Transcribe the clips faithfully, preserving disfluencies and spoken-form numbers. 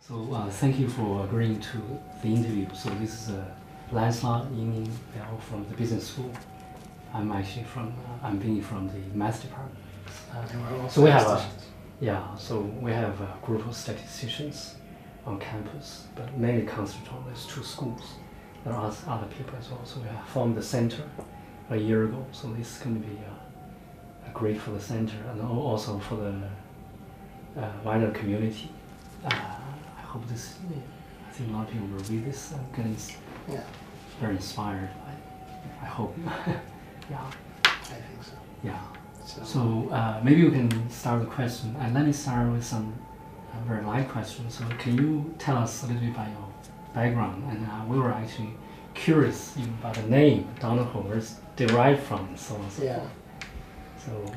So uh, thank you for agreeing to the interview. So this is uh, Lancelot Ying Liao from the business school. I'm actually from, uh, I'm being from the math department. Uh, so we have a, yeah, so we have a group of statisticians on campus, but mainly concentrate on these two schools. There are other people as well. So we have formed the center a year ago. So this is going to be uh, great for the center and also for the uh, wider community. Uh, I hope this, I think a lot of people will read this and get yeah. very inspired. I, I hope. Yeah. I think so. Yeah. So, so uh, maybe we can start the question. And let me start with some uh, very light questions. So can you tell us a little bit about your background? And uh, we were actually curious even about the name Donoho, where it's derived from, so on and so yeah. forth. So.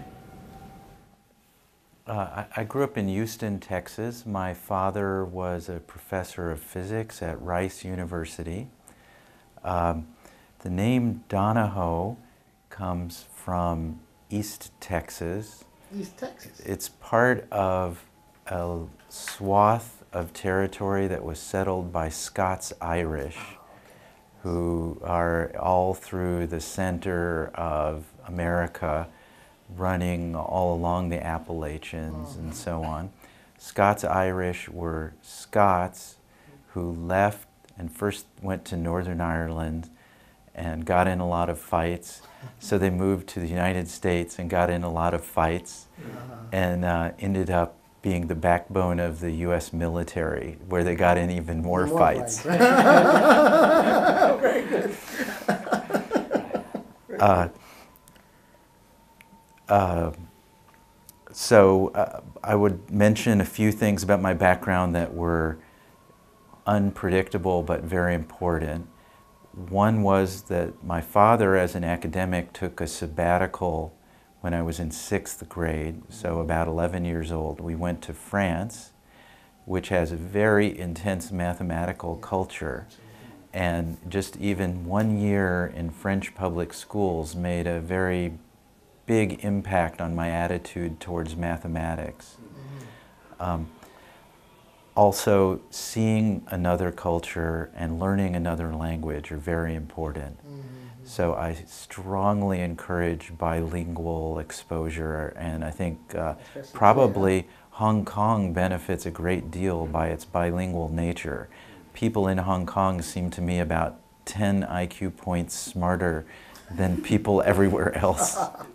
Uh, I, I grew up in Houston, Texas. My father was a professor of physics at Rice University. Um, the name Donoho comes from East Texas. East Texas? It's part of a swath of territory that was settled by Scots-Irish, oh, okay. who are all through the center of America, running all along the Appalachians and so on. Scots-Irish were Scots who left and first went to Northern Ireland and got in a lot of fights. So they moved to the United States and got in a lot of fights and uh, ended up being the backbone of the U S military, where they got in even more, more fights. fights. Very good. uh, Uh, so uh, I would mention a few things about my background that were unpredictable but very important. One was that my father, as an academic, took a sabbatical when I was in sixth grade, so about eleven years old. We went to France, which has a very intense mathematical culture. And just even one year in French public schools made a very big impact on my attitude towards mathematics. Um, also, seeing another culture and learning another language are very important. So I strongly encourage bilingual exposure, and I think uh, probably Hong Kong benefits a great deal by its bilingual nature. People in Hong Kong seem to me about ten I Q points smarter than people everywhere else.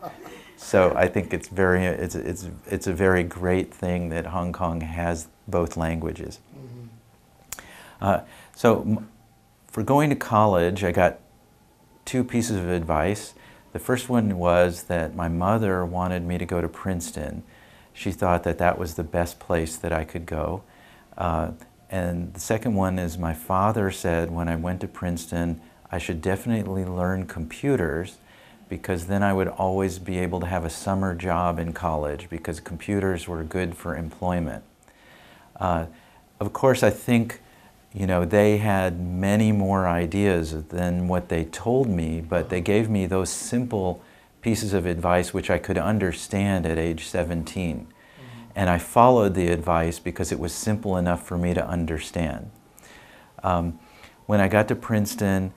So I think it's very, it's, it's, it's a very great thing that Hong Kong has both languages. Mm-hmm. uh, so for going to college, I got two pieces of advice. The first one was that my mother wanted me to go to Princeton. She thought that that was the best place that I could go. Uh, and the second one is my father said when I went to Princeton, I should definitely learn computers, because then I would always be able to have a summer job in college, because computers were good for employment. Uh, of course, I think, you know, they had many more ideas than what they told me, but they gave me those simple pieces of advice which I could understand at age seventeen. Mm-hmm. And I followed the advice because it was simple enough for me to understand. Um, when I got to Princeton,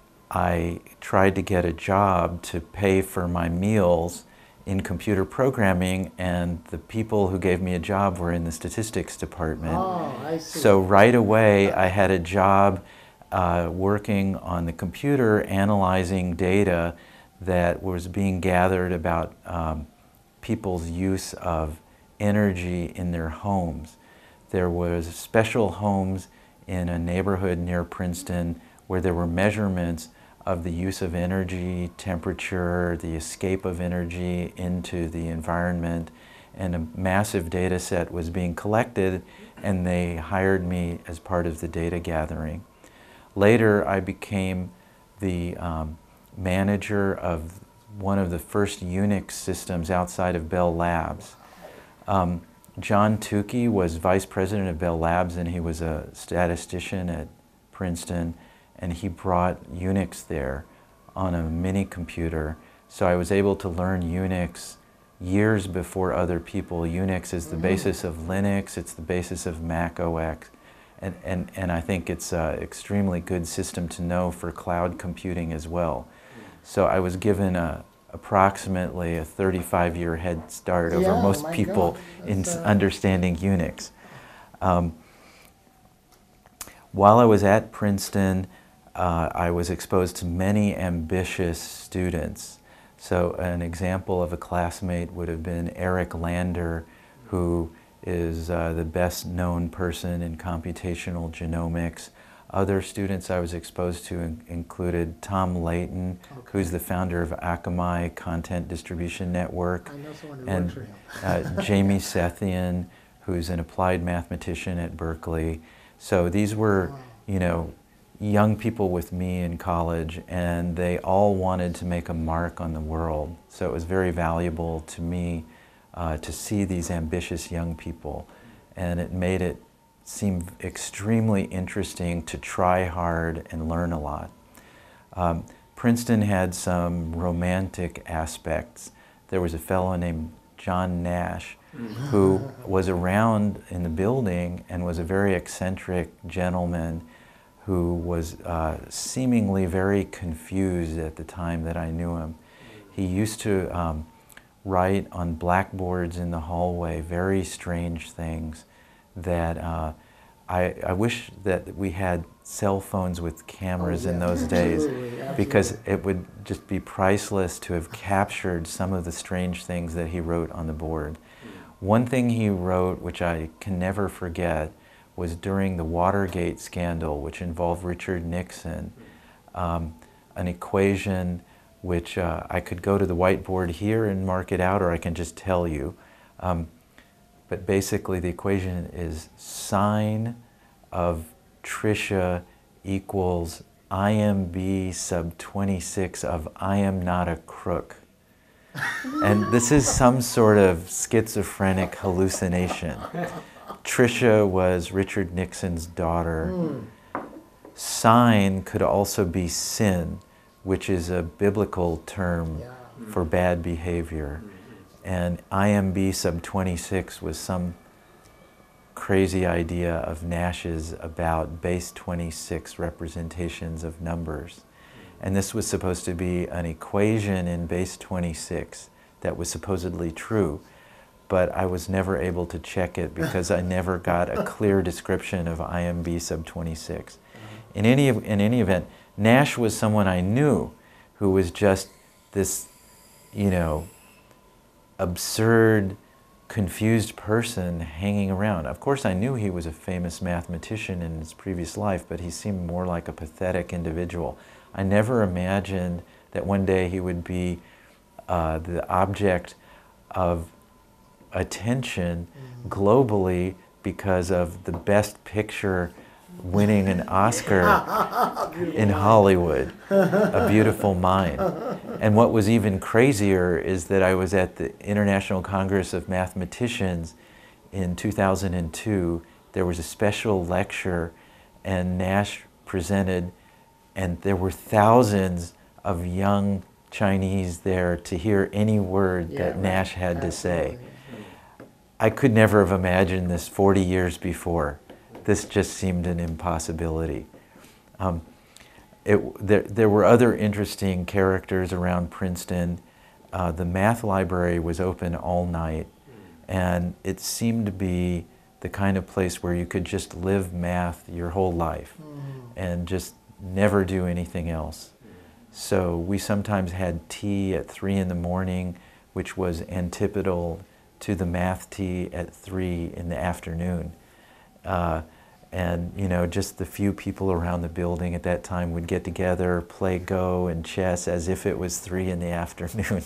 I tried to get a job to pay for my meals in computer programming, and the people who gave me a job were in the statistics department. Oh, I see. So right away I had a job uh, working on the computer, analyzing data that was being gathered about um, people's use of energy in their homes. There was special homes in a neighborhood near Princeton where there were measurements of the use of energy, temperature, the escape of energy into the environment, and a massive data set was being collected, and they hired me as part of the data gathering. Later, I became the um, manager of one of the first Unix systems outside of Bell Labs. Um, John Tukey was vice president of Bell Labs, and he was a statistician at Princeton, and he brought Unix there on a mini computer. So I was able to learn Unix years before other people. Unix is the basis of Linux, it's the basis of Mac O S, And, and, and I think it's an extremely good system to know for cloud computing as well. So I was given a, approximately a thirty-five year head start over Yeah, most my people God. in That's, uh, understanding Unix. Um, while I was at Princeton, uh, I was exposed to many ambitious students. So an example of a classmate would have been Eric Lander, who is uh, the best known person in computational genomics. Other students I was exposed to in included Tom Layton, Okay. who's the founder of Akamai Content Distribution Network, I know someone who and works for him. uh, Jamie Sethian, who's an applied mathematician at Berkeley. So these were, Wow. you know, young people with me in college, and they all wanted to make a mark on the world. So it was very valuable to me uh, to see these ambitious young people, and it made it seem extremely interesting to try hard and learn a lot. Um, Princeton had some romantic aspects. There was a fellow named John Nash who was around in the building and was a very eccentric gentleman who was uh, seemingly very confused at the time that I knew him. He used to um, write on blackboards in the hallway very strange things that uh, I, I wish that we had cell phones with cameras Oh, yeah. in those days, Absolutely, because absolutely. it would just be priceless to have captured some of the strange things that he wrote on the board. One thing he wrote, which I can never forget, was during the Watergate scandal, which involved Richard Nixon, um, an equation which uh, I could go to the whiteboard here and mark it out, or I can just tell you. Um, but basically the equation is sine of Tricia equals I M B sub twenty-six of I am not a crook. And this is some sort of schizophrenic hallucination. Tricia was Richard Nixon's daughter. Mm. Sine could also be sin, which is a biblical term Yeah. for bad behavior. And I M B sub twenty-six was some crazy idea of Nash's about base twenty-six representations of numbers. And this was supposed to be an equation in base twenty-six that was supposedly true, but I was never able to check it because I never got a clear description of I M B sub twenty-six. In any, in any event, Nash was someone I knew who was just this, you know, absurd, confused person hanging around. Of course, I knew he was a famous mathematician in his previous life, but he seemed more like a pathetic individual. I never imagined that one day he would be uh, the object of attention globally because of the Best Picture winning an Oscar in Hollywood, A Beautiful Mind. And what was even crazier is that I was at the International Congress of Mathematicians in two thousand two. There was a special lecture and Nash presented, and there were thousands of young Chinese there to hear any word Yeah, that right. Nash had to say. Absolutely. I could never have imagined this forty years before. This just seemed an impossibility. Um, it, there, there were other interesting characters around Princeton. Uh, the math library was open all night, and it seemed to be the kind of place where you could just live math your whole life and just never do anything else. So we sometimes had tea at three in the morning, which was antipodal to the math tea at three in the afternoon. Uh, and, you know, just the few people around the building at that time would get together, play Go and chess as if it was three in the afternoon.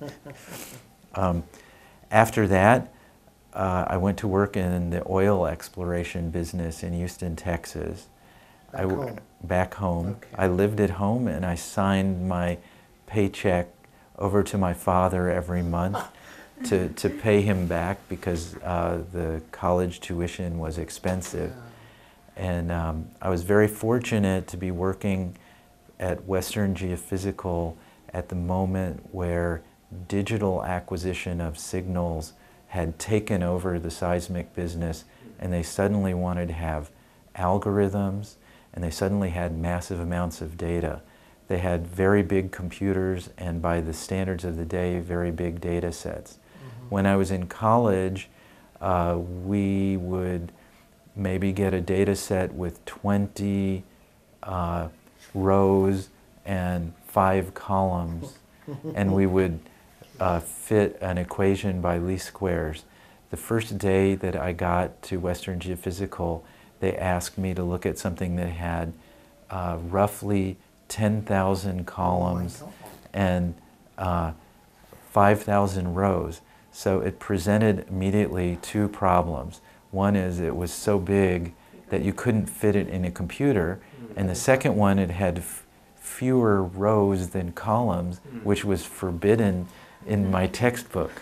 um, after that, uh, I went to work in the oil exploration business in Houston, Texas. Back I, home. Back home. Okay. I lived at home and I signed my paycheck over to my father every month to, to pay him back because uh, the college tuition was expensive. Yeah. And um, I was very fortunate to be working at Western Geophysical at the moment where digital acquisition of signals had taken over the seismic business, and they suddenly wanted to have algorithms, and they suddenly had massive amounts of data. They had very big computers, and by the standards of the day, very big data sets. Mm-hmm. When I was in college, uh, we would maybe get a data set with twenty uh, rows and five columns, and we would uh, fit an equation by least squares. The first day that I got to Western Geophysical, they asked me to look at something that had uh, roughly ten thousand columns oh and uh, five thousand rows. So it presented immediately two problems. One is it was so big that you couldn't fit it in a computer, and the second one, it had f fewer rows than columns, which was forbidden in my textbook.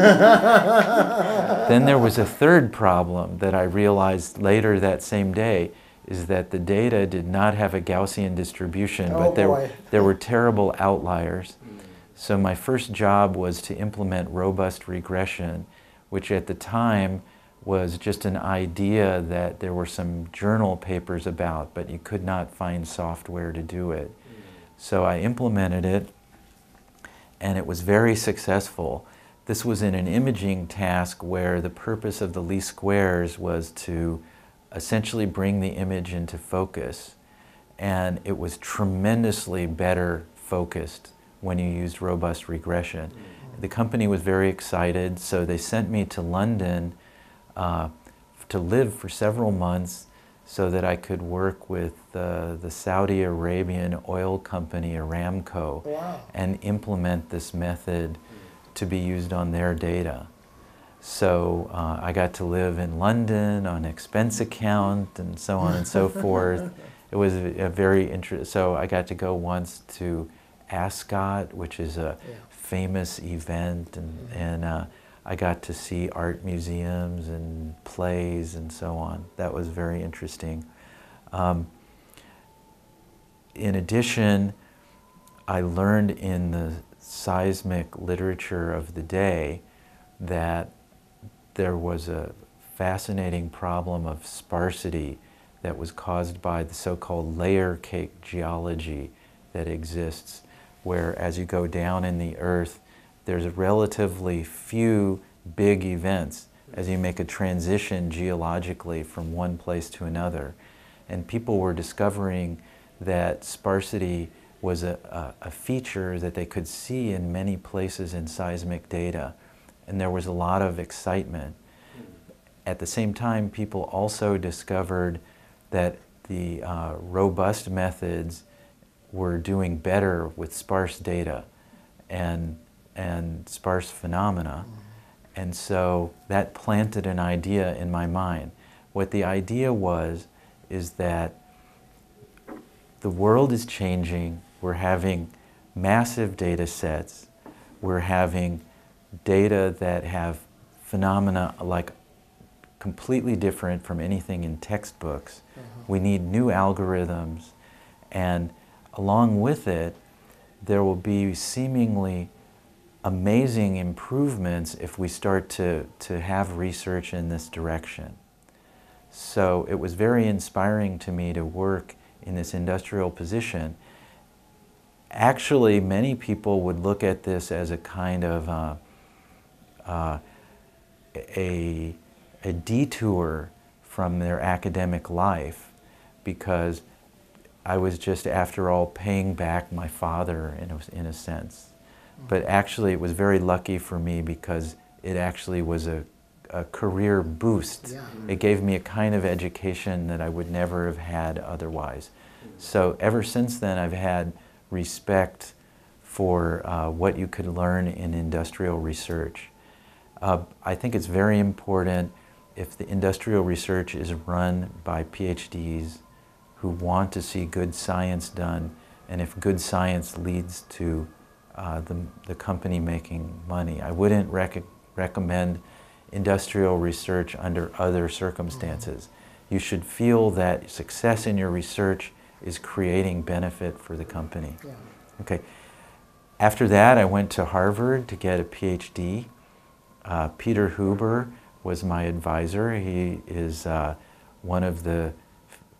Then there was a third problem that I realized later that same day, is that the data did not have a Gaussian distribution, oh but there, boy. there were terrible outliers. So my first job was to implement robust regression, which at the time was just an idea that there were some journal papers about, but you could not find software to do it. So I implemented it, and it was very successful. This was in an imaging task where the purpose of the least squares was to essentially bring the image into focus, and it was tremendously better focused when you used robust regression. Mm-hmm. The company was very excited, so they sent me to London uh, to live for several months so that I could work with uh, the Saudi Arabian oil company Aramco. Wow. And implement this method to be used on their data. So uh, I got to live in London on expense account and so on and so forth. It was a, a very interesting, so I got to go once to Ascot, which is a yeah. famous event, and, mm-hmm. and uh, I got to see art museums and plays and so on. That was very interesting. Um, in addition, I learned in the seismic literature of the day that there was a fascinating problem of sparsity that was caused by the so-called layer cake geology that exists, where as you go down in the earth, there's relatively few big events as you make a transition geologically from one place to another. And people were discovering that sparsity was a, a, a feature that they could see in many places in seismic data. And there was a lot of excitement. At the same time, people also discovered that the uh, robust methods were doing better with sparse data and, and sparse phenomena. And so that planted an idea in my mind. What the idea was is that the world is changing. We're having massive data sets. We're having data that have phenomena like completely different from anything in textbooks. Uh-huh. We need new algorithms, and along with it, there will be seemingly amazing improvements if we start to, to have research in this direction. So it was very inspiring to me to work in this industrial position. Actually, many people would look at this as a kind of uh, uh, a, a detour from their academic life, because I was just, after all, paying back my father in a, in a sense. But actually, it was very lucky for me because it actually was a, a career boost. Yeah. It gave me a kind of education that I would never have had otherwise. So ever since then, I've had respect for uh, what you could learn in industrial research. Uh, I think it's very important if the industrial research is run by PhDs who want to see good science done, and if good science leads to uh, the, the company making money. I wouldn't rec recommend industrial research under other circumstances. Mm-hmm. You should feel that success in your research is creating benefit for the company. Yeah. Okay. After that, I went to Harvard to get a PhD. Uh, Peter Huber was my advisor. He is uh, one of the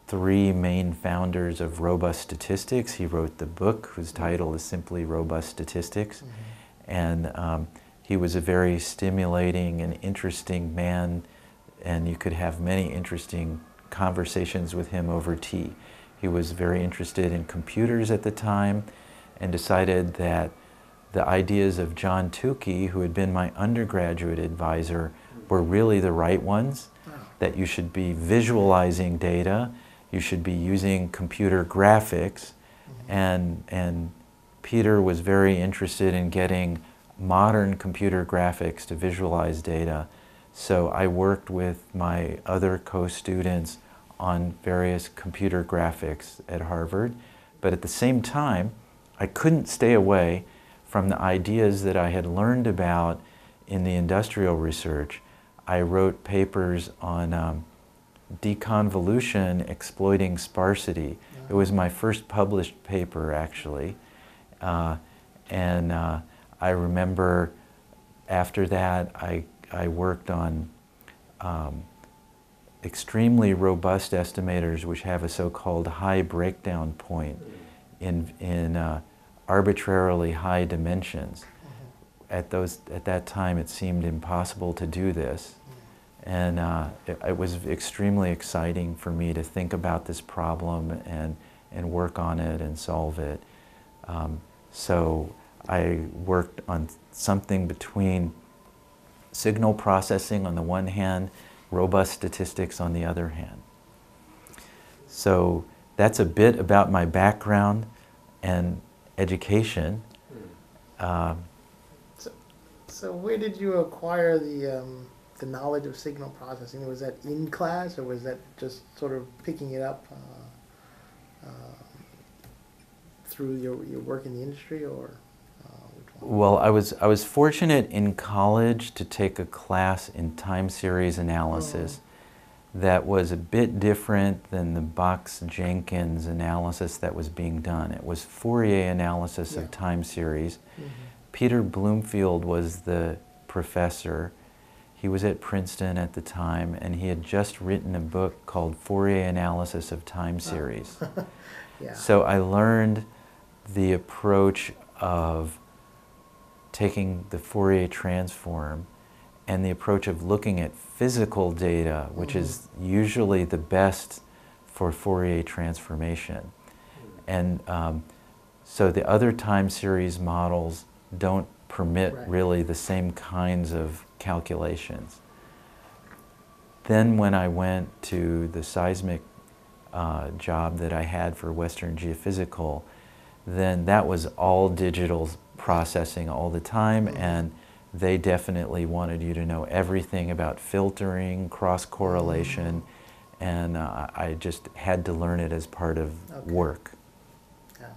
three main founders of robust statistics. He wrote the book whose title is simply Robust Statistics. Mm-hmm. And um, he was a very stimulating and interesting man, and you could have many interesting conversations with him over tea. He was very interested in computers at the time and decided that the ideas of John Tukey, who had been my undergraduate advisor, were really the right ones, that you should be visualizing data, you should be using computer graphics, and, and Peter was very interested in getting modern computer graphics to visualize data. So I worked with my other co-students on various computer graphics at Harvard, but at the same time, I couldn't stay away from the ideas that I had learned about in the industrial research. I wrote papers on um, deconvolution exploiting sparsity. It was my first published paper, actually. Uh, and uh, I remember after that, I, I worked on um, extremely robust estimators which have a so-called high breakdown point in, in uh, arbitrarily high dimensions. At, those, at that time, it seemed impossible to do this. And uh, it, it was extremely exciting for me to think about this problem and, and work on it and solve it. Um, so I worked on something between signal processing on the one hand, robust statistics on the other hand. So that's a bit about my background and education. Um, so, so where did you acquire the um, the knowledge of signal processing? Was that in class, or was that just sort of picking it up uh, uh, through your your work in the industry, or uh, which one? Well, I was I was fortunate in college to take a class in time series analysis. Oh. That was a bit different than the Box-Jenkins analysis that was being done. It was Fourier analysis yeah. of time series. Mm-hmm. Peter Bloomfield was the professor. He was at Princeton at the time, and he had just written a book called Fourier Analysis of Time Series. Oh. yeah. So I learned the approach of taking the Fourier transform and the approach of looking at physical data, which mm-hmm. is usually the best for Fourier transformation. And um, so the other time series models don't permit right. really the same kinds of calculations. Then when I went to the seismic uh, job that I had for Western Geophysical, then that was all digital processing all the time, mm-hmm. and they definitely wanted you to know everything about filtering, cross-correlation, mm-hmm. and uh, I just had to learn it as part of okay. work. Yeah.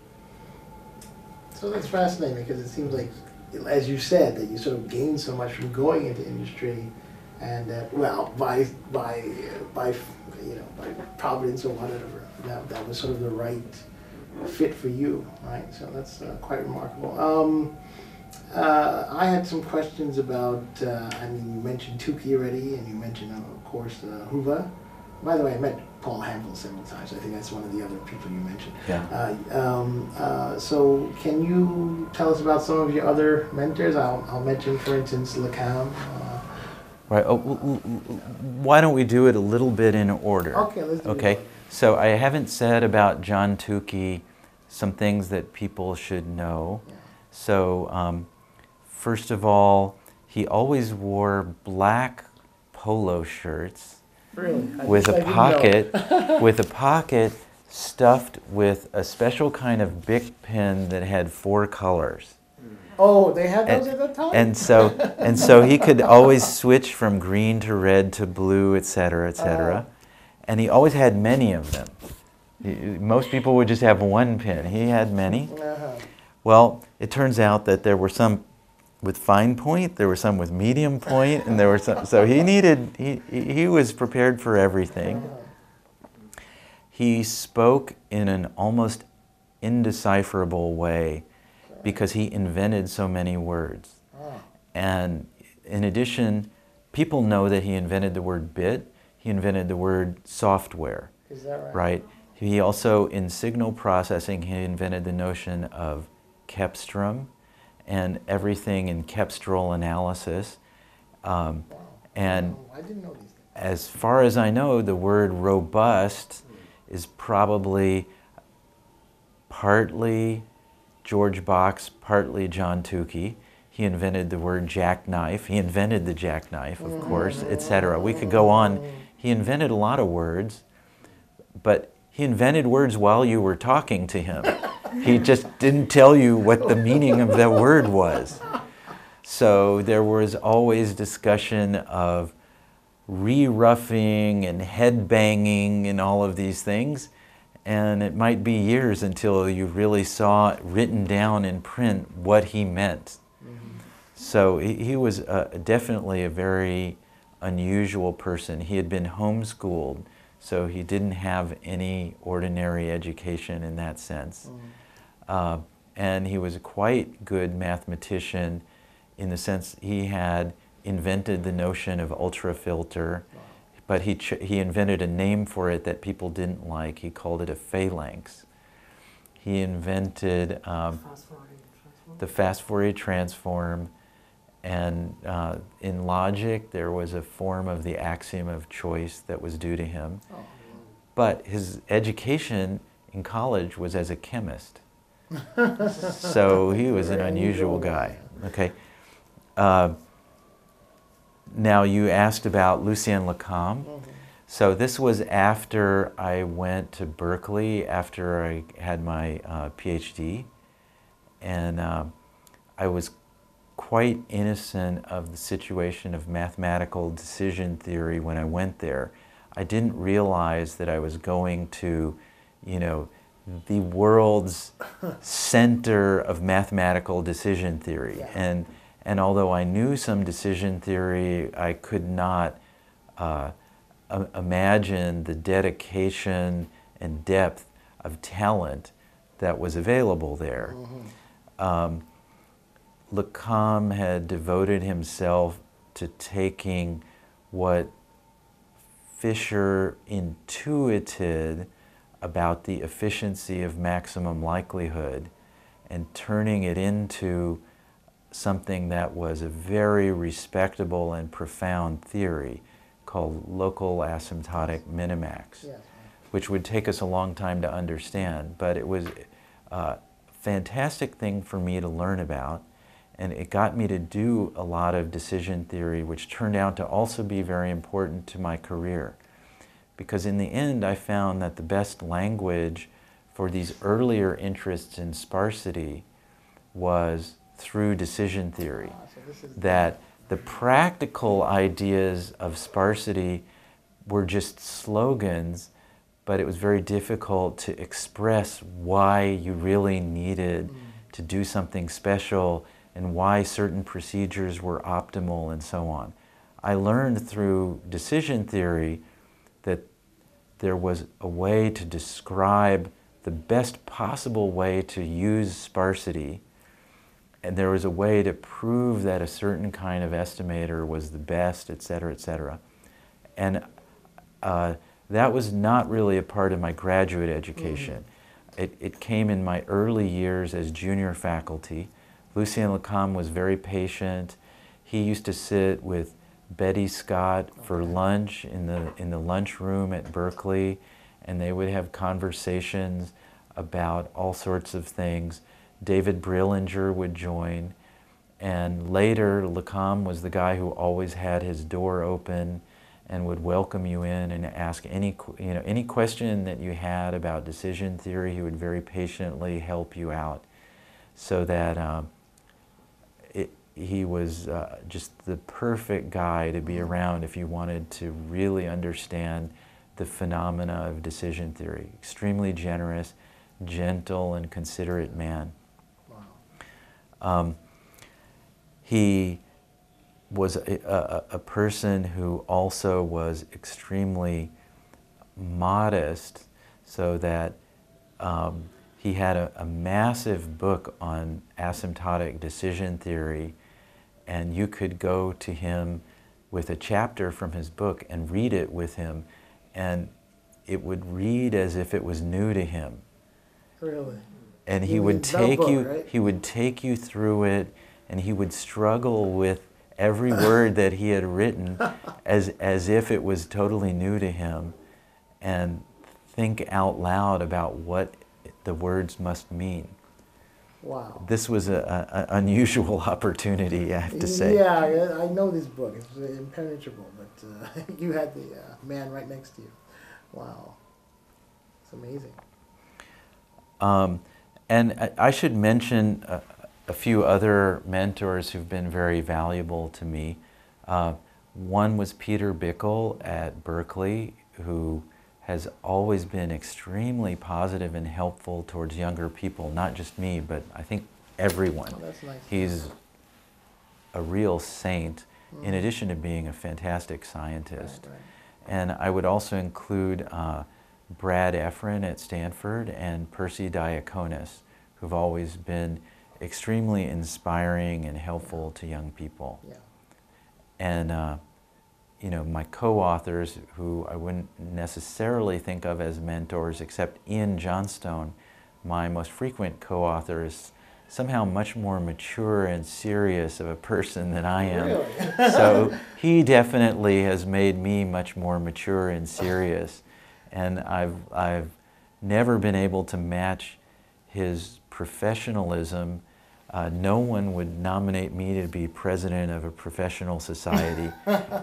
So that's fascinating, because it seems like, as you said, that you sort of gained so much from going into industry, and that, well, by by by you know by providence or whatever, that that was sort of the right fit for you, right? So that's uh, quite remarkable. Um, uh, I had some questions about. Uh, I mean, you mentioned Tukey already, and you mentioned, uh, of course, uh, Hoover. By the way, I met Paul Hamble several times. I think that's one of the other people you mentioned. Yeah. Uh, um, uh, so can you tell us about some of your other mentors? I'll, I'll mention, for instance, LeCam. Uh, right. Oh, why don't we do it a little bit in order? Okay, let's do okay. it. Okay. So I haven't said about John Tukey some things that people should know. Yeah. So um, first of all, he always wore black polo shirts. Really? With a pocket, with a pocket stuffed with a special kind of Bic pen that had four colors. Oh, they had those and, at that time? And so, and so he could always switch from green to red to blue, et cetera, et cetera. Uh, and he always had many of them. He, most people would just have one pen. He had many. Uh-huh. Well, it turns out that there were some with fine point, there were some with medium point, and there were some, so he needed, he, he was prepared for everything. He spoke in an almost indecipherable way because he invented so many words. And in addition, people know that he invented the word bit, he invented the word software. Is that right? Right. He also, in signal processing, he invented the notion of Kepstrom and everything in Kepstral analysis. Um, Wow. and Oh, I didn't know these things. as far as I know, the word robust is probably partly George Box, partly John Tukey. He invented the word jackknife. He invented the jackknife, of course, et cetera. We could go on. He invented a lot of words, but he invented words while you were talking to him. He just didn't tell you what the meaning of that word was. So there was always discussion of re-roughing and head-banging and all of these things. And it might be years until you really saw written down in print what he meant. Mm-hmm. So he, he was uh, definitely a very unusual person. He had been homeschooled, so he didn't have any ordinary education in that sense. Mm-hmm. uh, and he was a quite good mathematician in the sense he had invented the notion of ultrafilter. Wow. But he, ch he invented a name for it that people didn't like. He called it a phalanx. He invented um, Fast Fourier transform. the fast Fourier transform, and uh, in logic there was a form of the axiom of choice that was due to him. Oh. But his education in college was as a chemist. So he was an unusual guy. Okay. Uh, Now you asked about Lucien Lacombe. Mm-hmm. So this was after I went to Berkeley, after I had my uh, PhD. And uh, I was quite innocent of the situation of mathematical decision theory when I went there. I didn't realize that I was going to, you know, the world's center of mathematical decision theory. Yeah. And And although I knew some decision theory, I could not uh, imagine the dedication and depth of talent that was available there. Mm-hmm. um, Lacombe had devoted himself to taking what Fisher intuited about the efficiency of maximum likelihood and turning it into something that was a very respectable and profound theory called local asymptotic minimax, yes, which would take us a long time to understand, but it was a fantastic thing for me to learn about, and it got me to do a lot of decision theory, which turned out to also be very important to my career. Because in the end, I found that the best language for these earlier interests in sparsity was through decision theory. Ah, so this is that the practical ideas of sparsity were just slogans, but it was very difficult to express why you really needed mm. to do something special and why certain procedures were optimal and so on. I learned through decision theory that there was a way to describe the best possible way to use sparsity, and there was a way to prove that a certain kind of estimator was the best, et cetera, et cetera. And uh, that was not really a part of my graduate education. Mm-hmm. It, it came in my early years as junior faculty. Lucien Lacombe was very patient. He used to sit with Betty Scott for okay. lunch in the, in the lunchroom at Berkeley, and they would have conversations about all sorts of things. David Brillinger would join, and later Lacombe was the guy who always had his door open and would welcome you in and ask any, you know, any question that you had about decision theory. He would very patiently help you out, so that um, it, he was uh, just the perfect guy to be around if you wanted to really understand the phenomena of decision theory. Extremely generous, gentle, and considerate man. Um, he was a, a, a person who also was extremely modest, so that um, he had a, a massive book on asymptotic decision theory, and you could go to him with a chapter from his book and read it with him, and it would read as if it was new to him. Really? And he You would mean take notebook, you, right? he would take you through it, and he would struggle with every word that he had written as, as if it was totally new to him, and think out loud about what the words must mean. Wow. This was an unusual opportunity, I have to say. Yeah, yeah, I know this book. It's uh, impenetrable, but uh, you had the uh, man right next to you. Wow. It's amazing. Um, and I, I should mention a, a few other mentors who've been very valuable to me. Uh, one was Peter Bickle at Berkeley, who has always been extremely positive and helpful towards younger people, not just me, but I think everyone. Oh, that's nice. He's a real saint, Mm. in addition to being a fantastic scientist. Right, right. And I would also include uh, Brad Efron at Stanford and Percy Diaconis, who've always been extremely inspiring and helpful to young people. Yeah. And uh, you know, my co-authors, who I wouldn't necessarily think of as mentors, except Ian Johnstone, my most frequent co-author, is somehow much more mature and serious of a person than I am. Really? So he definitely has made me much more mature and serious. And I've, I've never been able to match his professionalism. Uh, no one would nominate me to be president of a professional society.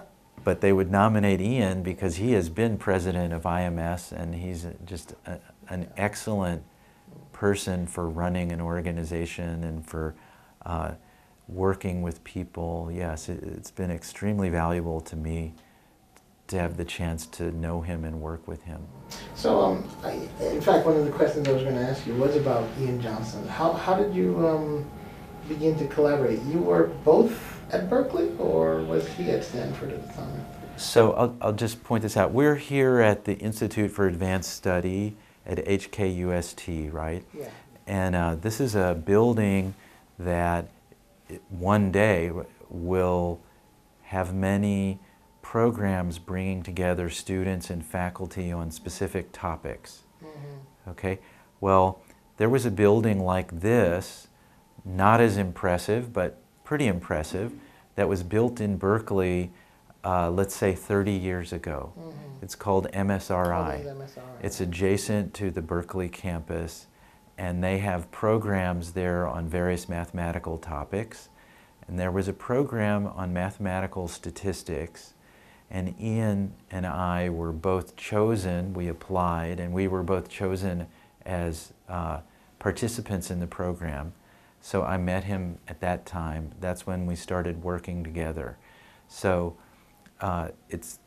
But they would nominate Ian because he has been president of I M S, and he's just a, an excellent person for running an organization and for uh, working with people. Yes, it, it's been extremely valuable to me to have the chance to know him and work with him. So, um, I, in fact, one of the questions I was going to ask you was about Ian Johnson. How, how did you um, begin to collaborate? You were both at Berkeley, or was he at Stanford at the time? So I'll, I'll just point this out. We're here at the Institute for Advanced Study at H K U S T, right? Yeah. And uh, this is a building that one day will have many programs bringing together students and faculty on specific topics. Mm-hmm. Okay? Well, there was a building like this, not as impressive, but pretty impressive, that was built in Berkeley, uh, let's say thirty years ago. Mm-hmm. It's called M S R I. Oh, M S R I. It's adjacent to the Berkeley campus, and they have programs there on various mathematical topics. And there was a program on mathematical statistics, and Ian and I were both chosen, we applied, and we were both chosen as uh, participants in the program. So I met him at that time. That's when we started working together. So uh, it's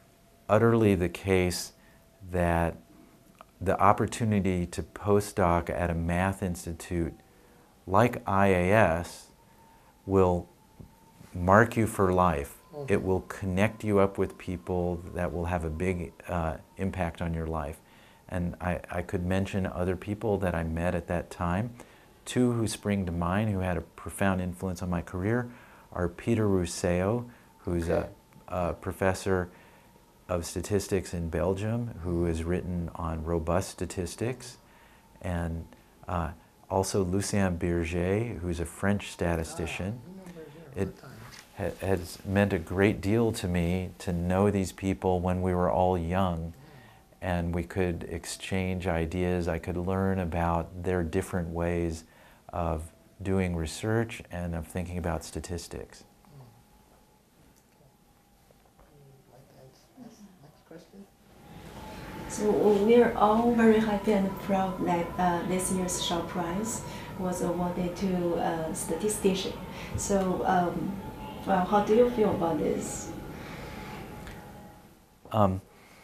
utterly the case that the opportunity to postdoc at a math institute like I A S will mark you for life. Mm-hmm. It will connect you up with people that will have a big uh, impact on your life. And I, I could mention other people that I met at that time. Two who spring to mind who had a profound influence on my career are Peter Rousseau, who's Okay. a, a professor of statistics in Belgium, who has written on robust statistics, and uh, also Lucien Berger, who's a French statistician. Ah, it ha has meant a great deal to me to know these people when we were all young, and we could exchange ideas. I could learn about their different ways of doing research and of thinking about statistics. Next question. So we're all very happy and proud that uh, this year's Shaw Prize was awarded to a statistician. So um, well, how do you feel about this? Um,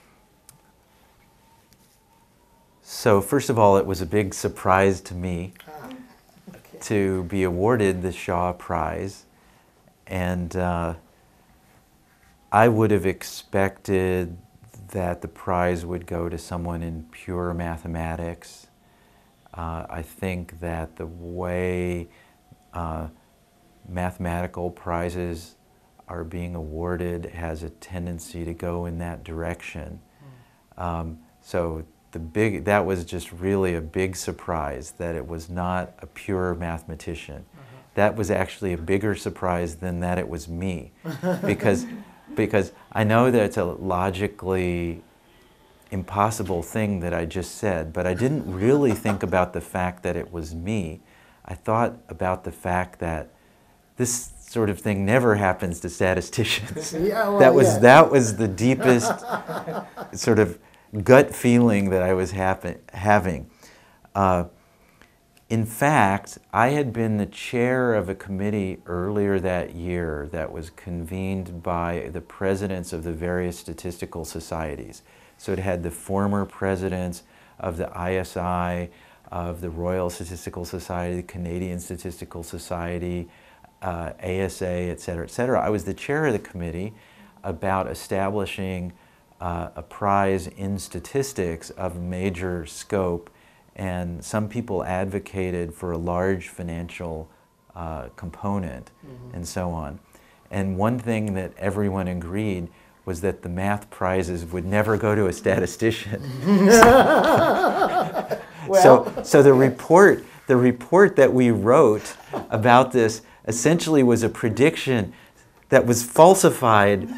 so first of all, it was a big surprise to me Ah, okay. to be awarded the Shaw Prize, and uh, I would have expected that the prize would go to someone in pure mathematics. Uh, I think that the way uh, mathematical prizes are being awarded has a tendency to go in that direction. Um, So the big, that was just really a big surprise that it was not a pure mathematician. Uh-huh. That was actually a bigger surprise than that it was me. because, because I know that it's a logically impossible thing that I just said, but I didn't really think about the fact that it was me. I thought about the fact that this sort of thing never happens to statisticians. Yeah, well, that was yeah. that was the deepest sort of gut feeling that I was happen, having. Uh, in fact, I had been the chair of a committee earlier that year that was convened by the presidents of the various statistical societies. So it had the former presidents of the I S I, of the Royal Statistical Society, the Canadian Statistical Society, uh, A S A, et cetera, et cetera. I was the chair of the committee about establishing uh, a prize in statistics of major scope, and some people advocated for a large financial uh, component, mm-hmm. and so on. And one thing that everyone agreed was that the math prizes would never go to a statistician. Well. So, so the report, the report that we wrote about this essentially was a prediction that was falsified.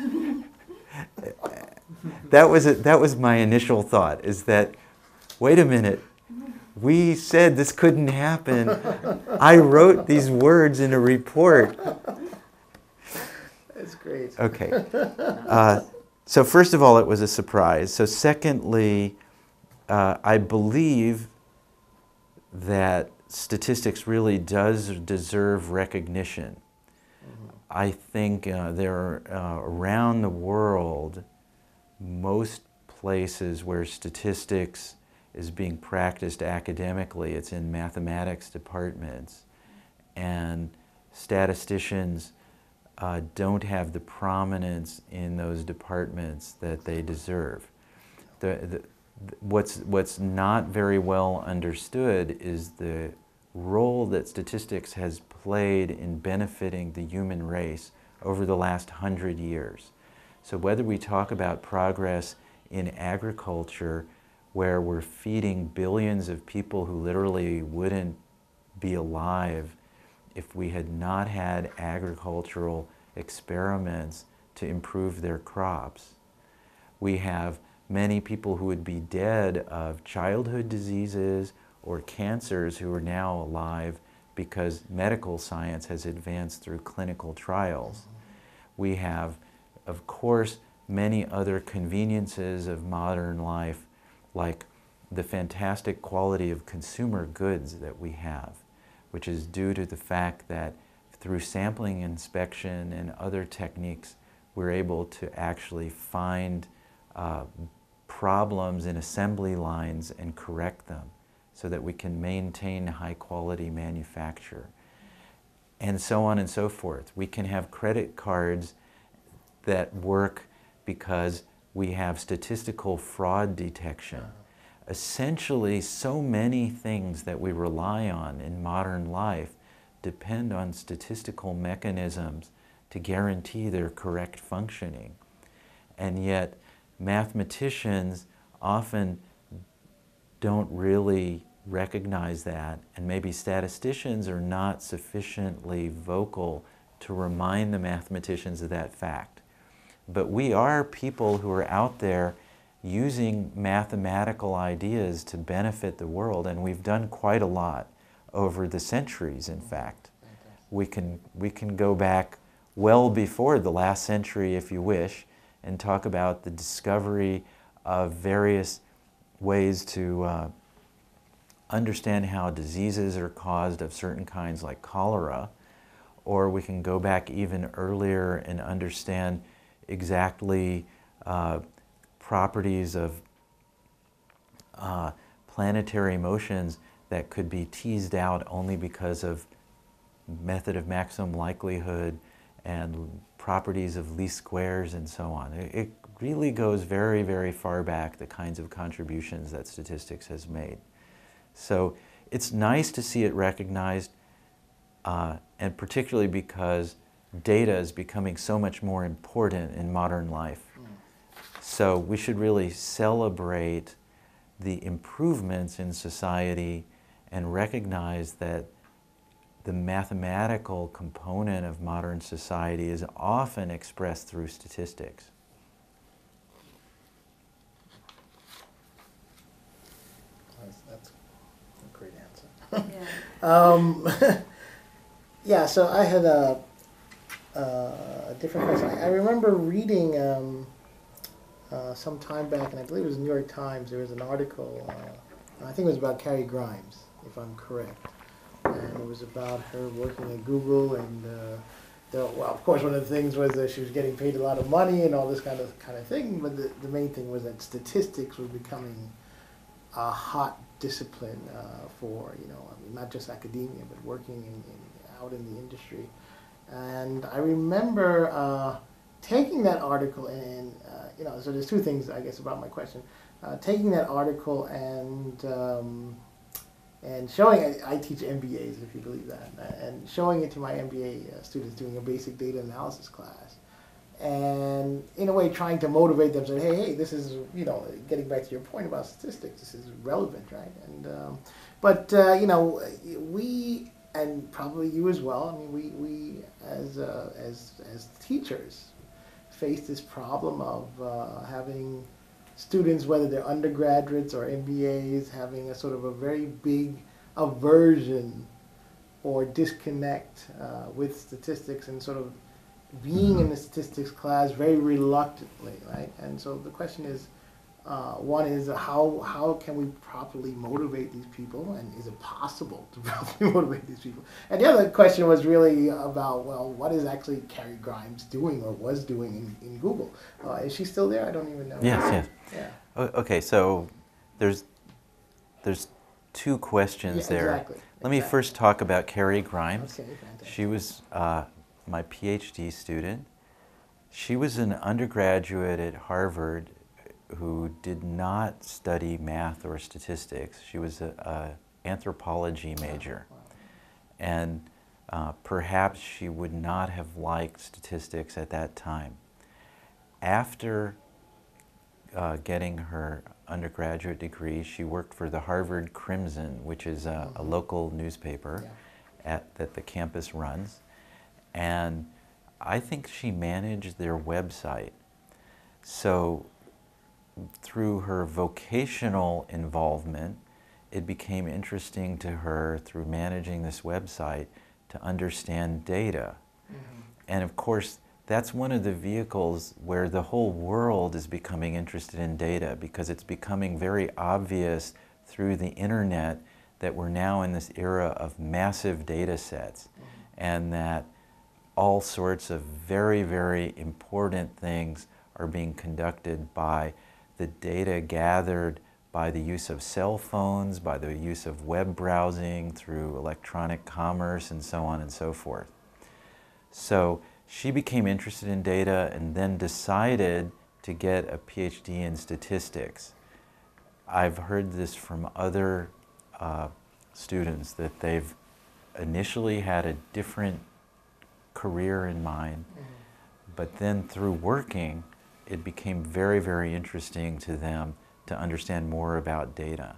That was a, that was my initial thought. Is that, wait a minute, we said this couldn't happen. I wrote these words in a report. That's great. Okay. Uh, so first of all, it was a surprise. So secondly, uh, I believe that statistics really does deserve recognition. Mm-hmm. I think uh, there are uh, around the world, most places where statistics is being practiced academically, it's in mathematics departments, and statisticians Uh, don't have the prominence in those departments that they deserve. The, the, what's, what's not very well understood is the role that statistics has played in benefiting the human race over the last hundred years. So whether we talk about progress in agriculture, where we're feeding billions of people who literally wouldn't be alive if we had not had agricultural experiments to improve their crops. We have many people who would be dead of childhood diseases or cancers who are now alive because medical science has advanced through clinical trials. We have, of course, many other conveniences of modern life, like the fantastic quality of consumer goods that we have, which is due to the fact that through sampling inspection and other techniques, we're able to actually find uh, problems in assembly lines and correct them so that we can maintain high quality manufacture. And so on and so forth. We can have credit cards that work because we have statistical fraud detection. Essentially, so many things that we rely on in modern life depend on statistical mechanisms to guarantee their correct functioning. And yet, mathematicians often don't really recognize that, and maybe statisticians are not sufficiently vocal to remind the mathematicians of that fact. But we are people who are out there using mathematical ideas to benefit the world, and we've done quite a lot over the centuries, in fact. We can, we can go back well before the last century, if you wish, and talk about the discovery of various ways to uh, understand how diseases are caused of certain kinds like cholera, or we can go back even earlier and understand exactly uh, properties of uh, planetary motions that could be teased out only because of method of maximum likelihood and properties of least squares and so on. It, it really goes very, very far back, the kinds of contributions that statistics has made. So it's nice to see it recognized, uh, and particularly because data is becoming so much more important in modern life. So we should really celebrate the improvements in society and recognize that the mathematical component of modern society is often expressed through statistics. That's, that's a great answer. Yeah. um, yeah, so I had a, a different question. I, I remember reading um, uh, some time back, and I believe it was New York Times, there was an article, uh, I think it was about Carrie Grimes, if I'm correct. And it was about her working at Google, and uh, the, well, of course, one of the things was that she was getting paid a lot of money and all this kind of kind of thing. But the, the main thing was that statistics was becoming a hot discipline uh, for, you know, I mean, not just academia, but working in, in out in the industry. And I remember uh, taking that article and uh, you know, so there's two things I guess about my question. Uh, taking that article and um, and showing, I, I teach M B As, if you believe that, and showing it to my M B A uh, students doing a basic data analysis class, and in a way trying to motivate them, saying, hey, hey, this is, you know, getting back to your point about statistics, this is relevant, right? And um, but uh, you know, we, and probably you as well, I mean, we, we as, uh, as, as teachers face this problem of uh, having students, whether they're undergraduates or M B As, having a sort of a very big aversion or disconnect uh, with statistics, and sort of being in the statistics class very reluctantly, right? And so the question is, uh, one is how how can we properly motivate these people, and is it possible to properly motivate these people? And the other question was really about, well, what is actually Carrie Grimes doing or was doing in, in Google? Uh, is she still there? I don't even know. Yes, yes. Yeah. Okay, so there's there's two questions Yeah, there. exactly, Let me exactly. first talk about Carrie Grimes. Okay, fantastic. She was uh, my PhD student. She was an undergraduate at Harvard who did not study math or statistics. She was a, a anthropology major. Wow. And uh, perhaps she would not have liked statistics at that time. After uh, getting her undergraduate degree, she worked for the Harvard Crimson, which is a, a local newspaper Yeah. at, that the campus runs. And I think she managed their website. So through her vocational involvement, it became interesting to her through managing this website to understand data. Mm-hmm. And of course, that's one of the vehicles where the whole world is becoming interested in data, because it's becoming very obvious through the internet that we're now in this era of massive data sets, mm-hmm. and that all sorts of very, very important things are being conducted by the data gathered by the use of cell phones, by the use of web browsing, through electronic commerce, and so on and so forth. So she became interested in data and then decided to get a PhD in statistics. I've heard this from other uh, students, that they've initially had a different career in mind, mm-hmm. but then through working, it became very, very interesting to them to understand more about data.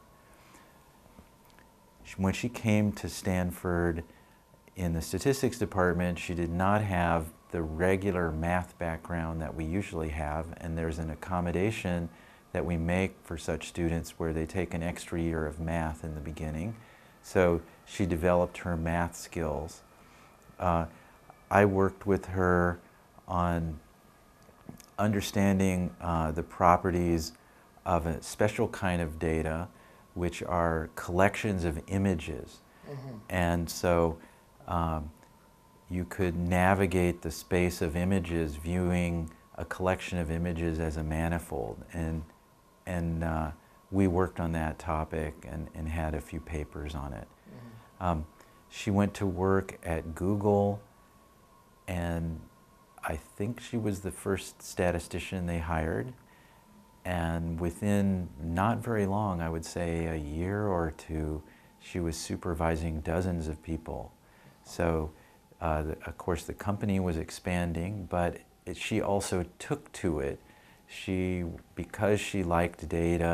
When she came to Stanford in the statistics department, she did not have the regular math background that we usually have, and there's an accommodation that we make for such students where they take an extra year of math in the beginning. So she developed her math skills. Uh, I worked with her on understanding uh, the properties of a special kind of data, which are collections of images. Mm-hmm. And so um, you could navigate the space of images viewing a collection of images as a manifold. And, and uh, we worked on that topic and, and had a few papers on it. Mm-hmm. um, she went to work at Google, and I think she was the first statistician they hired. And within not very long, I would say a year or two, she was supervising dozens of people. So, uh, the, of course, the company was expanding, but it, she also took to it. She, because she liked data,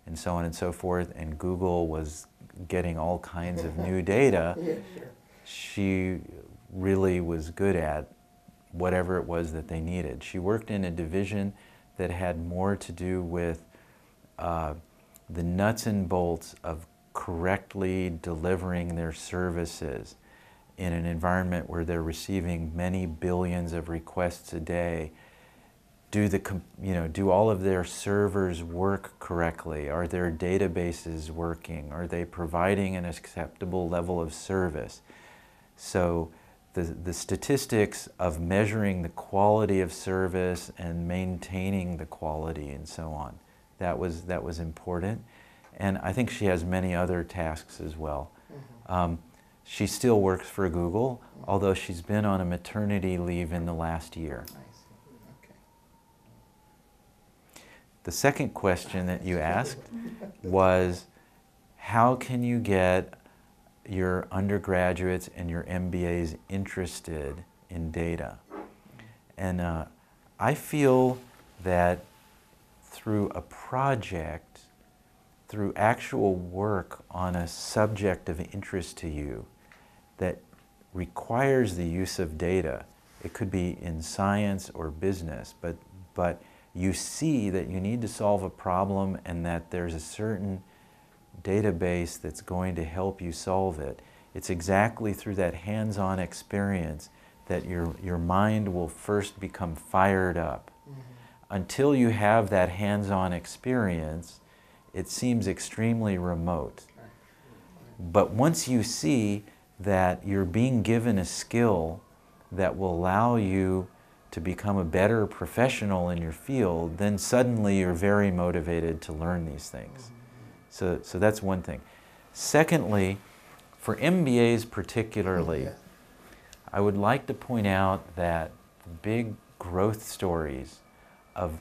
and so on and so forth, and Google was getting all kinds of new data, Yeah, sure. she really was good at whatever it was that they needed. She worked in a division that had more to do with uh, the nuts and bolts of correctly delivering their services in an environment where they're receiving many billions of requests a day. Do the, you know, do all of their servers work correctly? Are their databases working? Are they providing an acceptable level of service? So the, the statistics of measuring the quality of service and maintaining the quality and so on, that was, that was important. And I think she has many other tasks as well. Mm-hmm. um, she still works for Google, mm-hmm. although she's been on a maternity leave in the last year. Okay. The second question that you asked was, how can you get your undergraduates and your M B As interested in data? And uh, I feel that through a project, through actual work on a subject of interest to you that requires the use of data, it could be in science or business, but, but you see that you need to solve a problem and that there's a certain database that's going to help you solve it. It's exactly through that hands-on experience that your, your mind will first become fired up. Mm-hmm. Until you have that hands-on experience, it seems extremely remote. But once you see that you're being given a skill that will allow you to become a better professional in your field, then suddenly you're very motivated to learn these things. So, so that's one thing. Secondly, for M B As particularly, I would like to point out that the big growth stories of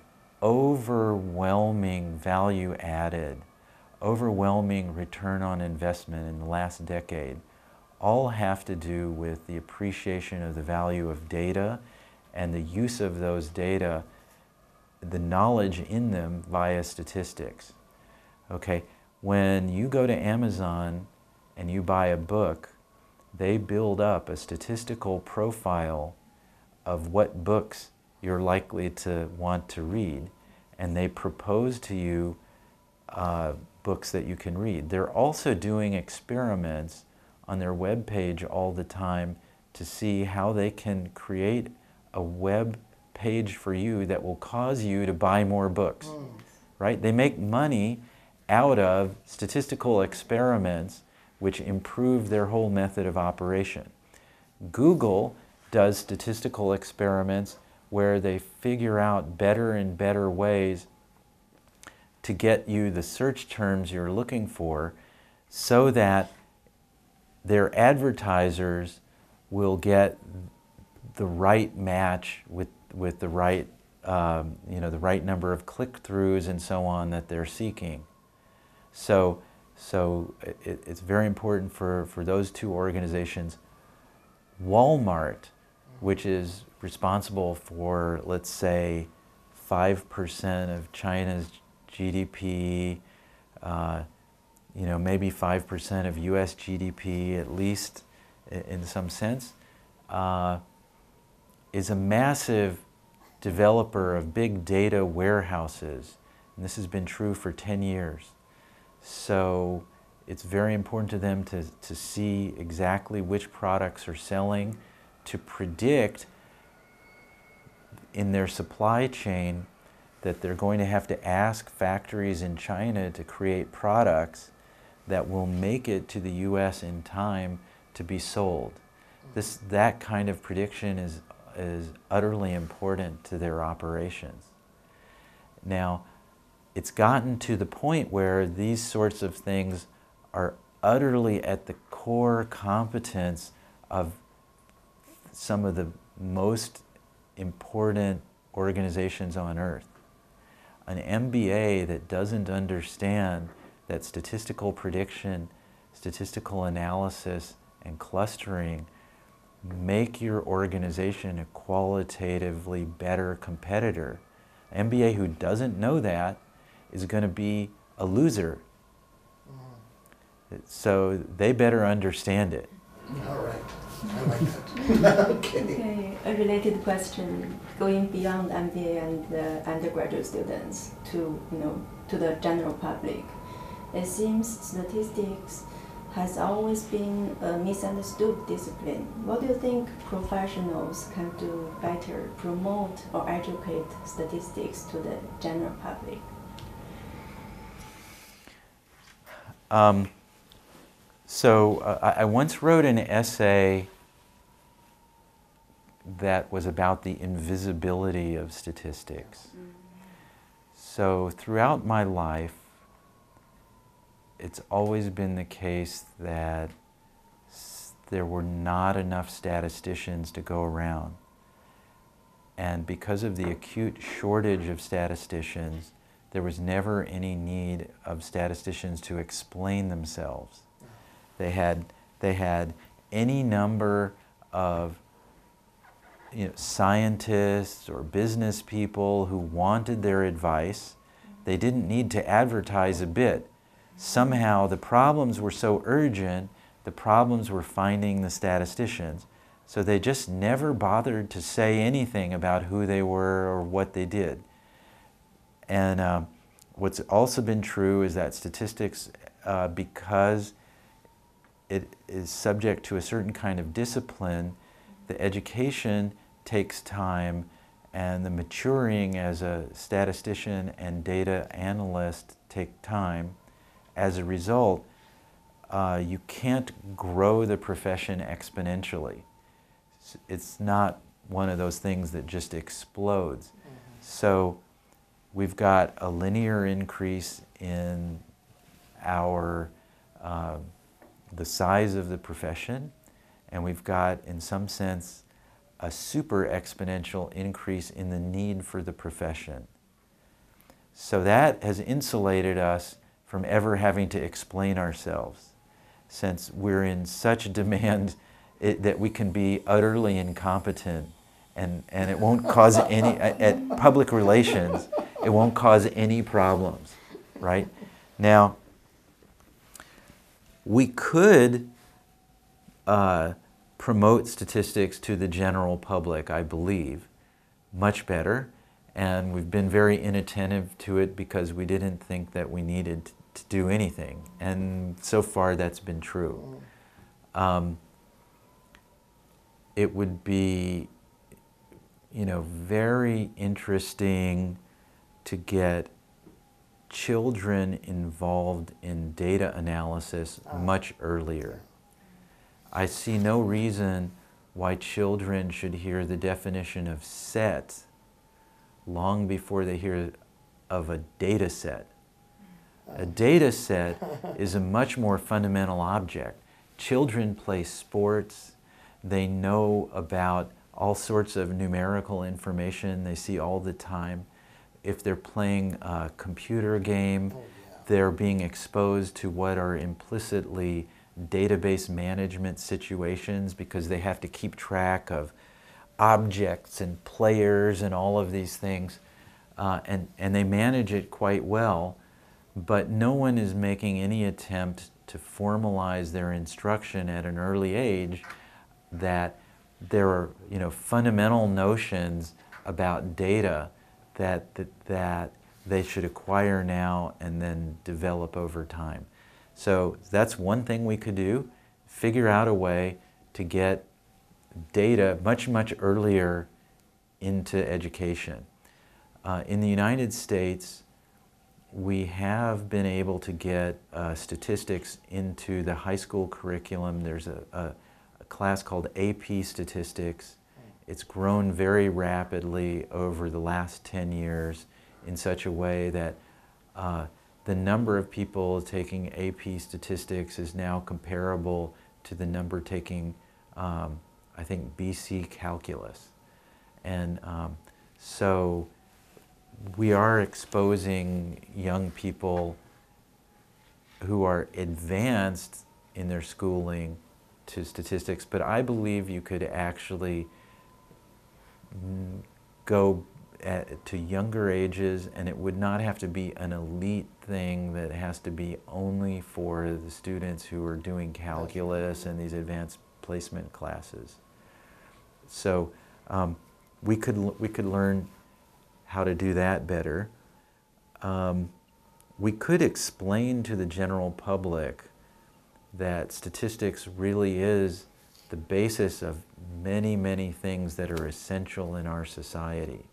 overwhelming value added, overwhelming return on investment in the last decade, all have to do with the appreciation of the value of data and the use of those data, the knowledge in them via statistics. Okay, when you go to Amazon and you buy a book, they build up a statistical profile of what books you're likely to want to read, and they propose to you uh, books that you can read. They're also doing experiments on their web page all the time to see how they can create a web page for you that will cause you to buy more books, mm. right? They make money out of statistical experiments which improve their whole method of operation. Google does statistical experiments where they figure out better and better ways to get you the search terms you're looking for so that their advertisers will get the right match with, with the right, um, you know, the right number of click-throughs and so on that they're seeking. So, so it, it's very important for, for those two organizations. Walmart, which is responsible for, let's say, five percent of China's G D P, uh, you know, maybe five percent of U S G D P, at least in some sense, uh, is a massive developer of big data warehouses. And this has been true for ten years. So it's very important to them to, to see exactly which products are selling, to predict in their supply chain that they're going to have to ask factories in China to create products that will make it to the U S in time to be sold. This, that kind of prediction is, is utterly important to their operations. Now, it's gotten to the point where these sorts of things are utterly at the core competence of some of the most important organizations on earth. An M B A that doesn't understand that statistical prediction, statistical analysis, and clustering make your organization a qualitatively better competitor. An M B A who doesn't know that is going to be a loser. So they better understand it. All right. I like that. Okay. Okay, a related question, going beyond M B A and the undergraduate students to, you know, to the general public. It seems statistics has always been a misunderstood discipline. What do you think professionals can do better, promote or educate statistics to the general public? Um, so uh, I once wrote an essay that was about the invisibility of statistics. Mm-hmm. So throughout my life, it's always been the case that s there were not enough statisticians to go around. And because of the acute shortage of statisticians, there was never any need of statisticians to explain themselves. They had, they had any number of you know, scientists or business people who wanted their advice. They didn't need to advertise a bit. Somehow the problems were so urgent, the problems were finding the statisticians. So they just never bothered to say anything about who they were or what they did. And uh, what's also been true is that statistics, uh, because it is subject to a certain kind of discipline, the education takes time, and the maturing as a statistician and data analyst take time. As a result, uh, you can't grow the profession exponentially. It's not one of those things that just explodes. Mm-hmm. So we've got a linear increase in our uh, the size of the profession, and we've got, in some sense, a super exponential increase in the need for the profession. So that has insulated us from ever having to explain ourselves, since we're in such demand it, that we can be utterly incompetent, and, and it won't cause any, at, at public relations, it won't cause any problems, right? Now, we could uh, promote statistics to the general public, I believe, much better, and we've been very inattentive to it because we didn't think that we needed to do anything, and so far that's been true. Um, it would be, you know, very interesting to get children involved in data analysis much earlier. I see no reason why children should hear the definition of set long before they hear of a data set. A data set is a much more fundamental object. Children play sports, they know about all sorts of numerical information they see all the time. If they're playing a computer game, oh, yeah. they're being exposed to what are implicitly database management situations because they have to keep track of objects and players and all of these things. Uh, and, and they manage it quite well, but no one is making any attempt to formalize their instruction at an early age that there are, you know, fundamental notions about data that, that, that they should acquire now and then develop over time. So that's one thing we could do, figure out a way to get data much, much earlier into education. Uh, in the United States, we have been able to get uh, statistics into the high school curriculum. There's a, a, a class called A P Statistics. It's grown very rapidly over the last ten years in such a way that uh, the number of people taking A P Statistics is now comparable to the number taking, um, I think, B C Calculus. And um, so we are exposing young people who are advanced in their schooling to statistics, but I believe you could actually go at, to younger ages, and it would not have to be an elite thing that has to be only for the students who are doing calculus and these advanced placement classes. So um, we could we could learn how to do that better. Um, we could explain to the general public that statistics really is the basis of many, many things that are essential in our society.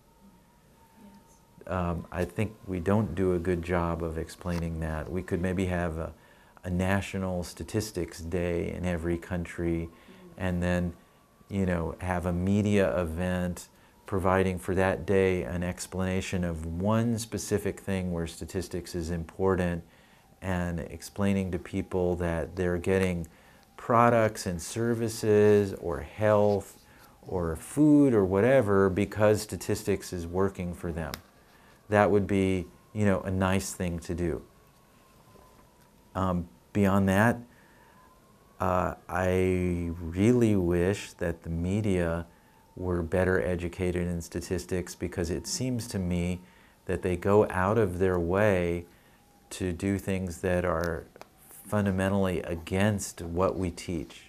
Um, I think we don't do a good job of explaining that. We could maybe have a, a national statistics day in every country, and then, you know, have a media event providing for that day an explanation of one specific thing where statistics is important, and explaining to people that they're getting products and services or health or food or whatever because statistics is working for them. That would be, you know, a nice thing to do. Um, beyond that, uh, I really wish that the media were better educated in statistics, because it seems to me that they go out of their way to do things that are fundamentally against what we teach.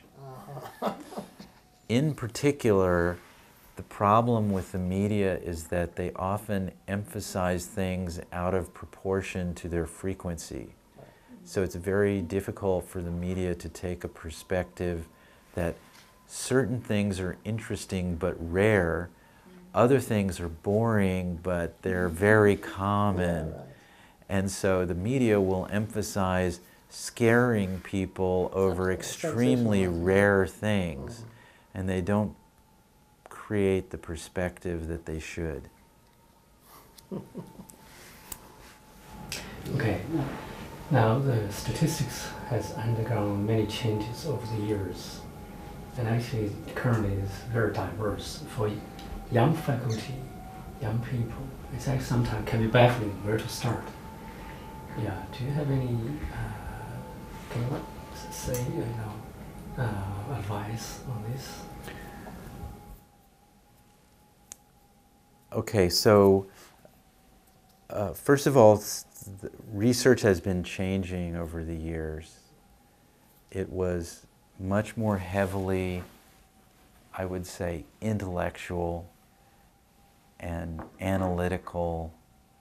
In particular, the problem with the media is that they often emphasize things out of proportion to their frequency. So it's very difficult for the media to take a perspective that certain things are interesting but rare, other things are boring but they're very common. And so the media will emphasize scaring people over extremely rare things, and they don't create the perspective that they should. Okay, now the statistics has undergone many changes over the years, and actually currently is very diverse. For young faculty, young people, it's actually sometimes can be baffling where to start. Yeah, do you have any, uh, can you say, you know, uh, advice on this? Okay, so uh, first of all, research has been changing over the years. It was much more heavily, I would say, intellectual and analytical,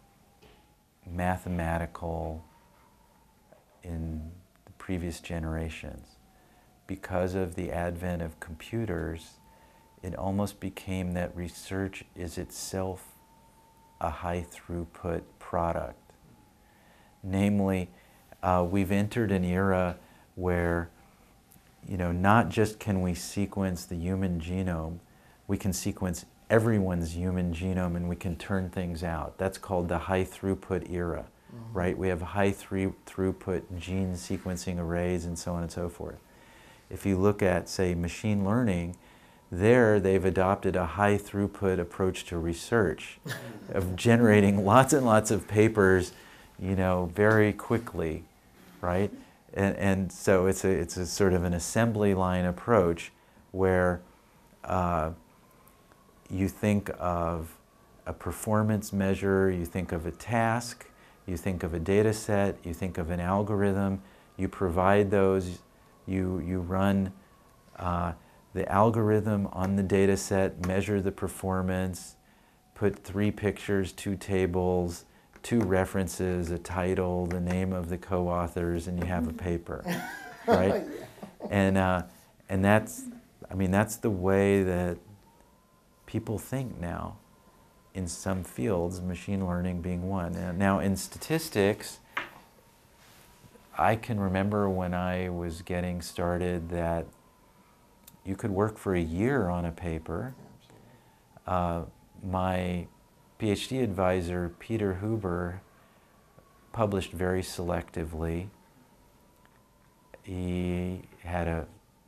mathematical in the previous generations. Because of the advent of computers, it almost became that research is itself a high throughput product. Namely, uh, we've entered an era where, you know, not just can we sequence the human genome, we can sequence everyone's human genome and we can turn things out. That's called the high throughput era, mm-hmm. right? We have high through, throughput gene sequencing arrays and so on and so forth. If you look at, say, machine learning, there they've adopted a high throughput approach to research of generating lots and lots of papers, you know, very quickly, right? And, and so it's a, it's a sort of an assembly line approach where uh, you think of a performance measure, you think of a task, you think of a data set, you think of an algorithm, you provide those, you, you run uh, the algorithm on the data set, measure the performance, put three pictures, two tables, two references, a title, the name of the co-authors, and you have a paper, right? And, uh, and that's, I mean, that's the way that people think now in some fields, machine learning being one. And now in statistics, I can remember when I was getting started that you could work for a year on a paper. Uh, my PhD advisor, Peter Huber, published very selectively. He had a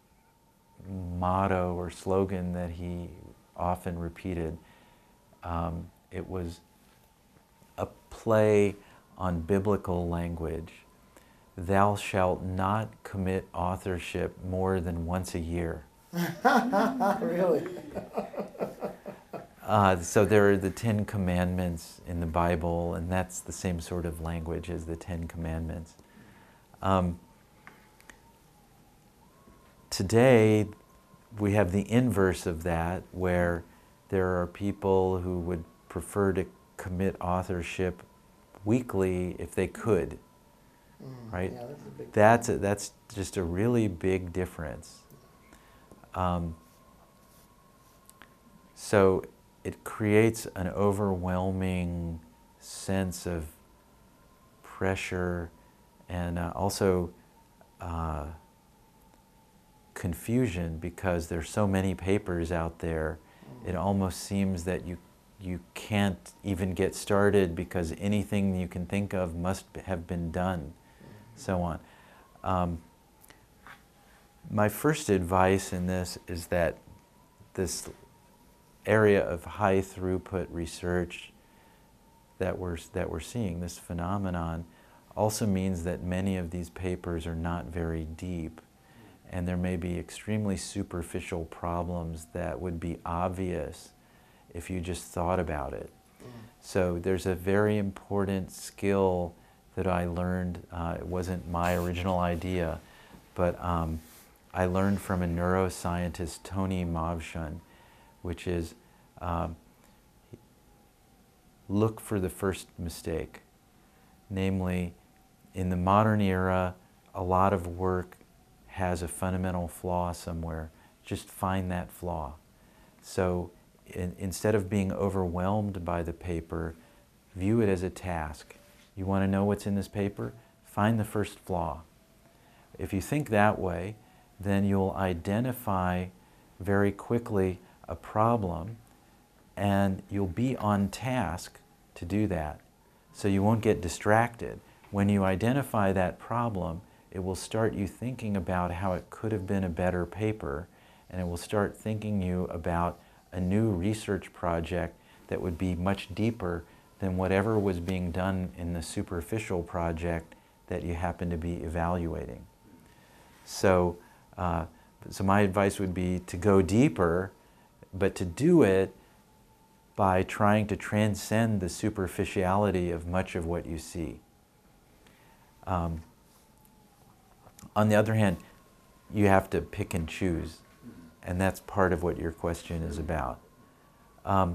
motto or slogan that he often repeated. Um, it was a play on biblical language. Thou shalt not commit authorship more than once a year. Really? Uh, so there are the Ten Commandments in the Bible, and that's the same sort of language as the Ten Commandments. Um, today, we have the inverse of that, where there are people who would prefer to commit authorship weekly if they could, Mm, right? yeah, that's a big That's a, that's just a really big difference. Um, so it creates an overwhelming sense of pressure and uh, also uh, confusion, because there's so many papers out there. Mm. It almost seems that you you can't even get started because anything you can think of must have been done, mm-hmm. so on. Um, my first advice in this is that this area of high throughput research that we're, that we're seeing, this phenomenon, also means that many of these papers are not very deep, and there may be extremely superficial problems that would be obvious if you just thought about it. Mm. So there's a very important skill that I learned. Uh, it wasn't my original idea, but um, I learned from a neuroscientist, Tony Mavshun, which is um, look for the first mistake. Namely, in the modern era, a lot of work has a fundamental flaw somewhere. Just find that flaw. So in, instead of being overwhelmed by the paper, view it as a task. You want to know what's in this paper? Find the first flaw. If you think that way, then you'll identify very quickly a problem, and you'll be on task to do that. So you won't get distracted. When you identify that problem, it will start you thinking about how it could have been a better paper, and it will start thinking you about a new research project that would be much deeper than whatever was being done in the superficial project that you happen to be evaluating. So, uh, so my advice would be to go deeper, but to do it by trying to transcend the superficiality of much of what you see. Um, on the other hand, you have to pick and choose, and that's part of what your question is about. Um,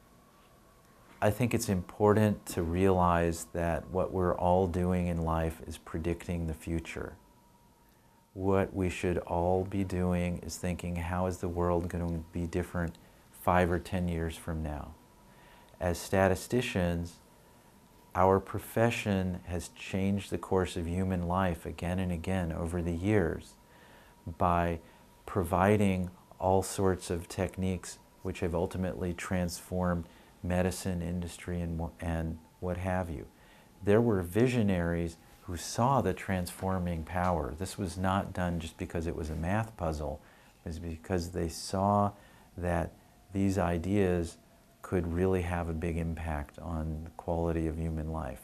I think it's important to realize that what we're all doing in life is predicting the future. What we should all be doing is thinking, how is the world going to be different five or ten years from now? As statisticians, our profession has changed the course of human life again and again over the years by providing all sorts of techniques which have ultimately transformed medicine, industry, and, and what have you. There were visionaries who saw the transforming power. This was not done just because it was a math puzzle. It was because they saw that these ideas could really have a big impact on the quality of human life.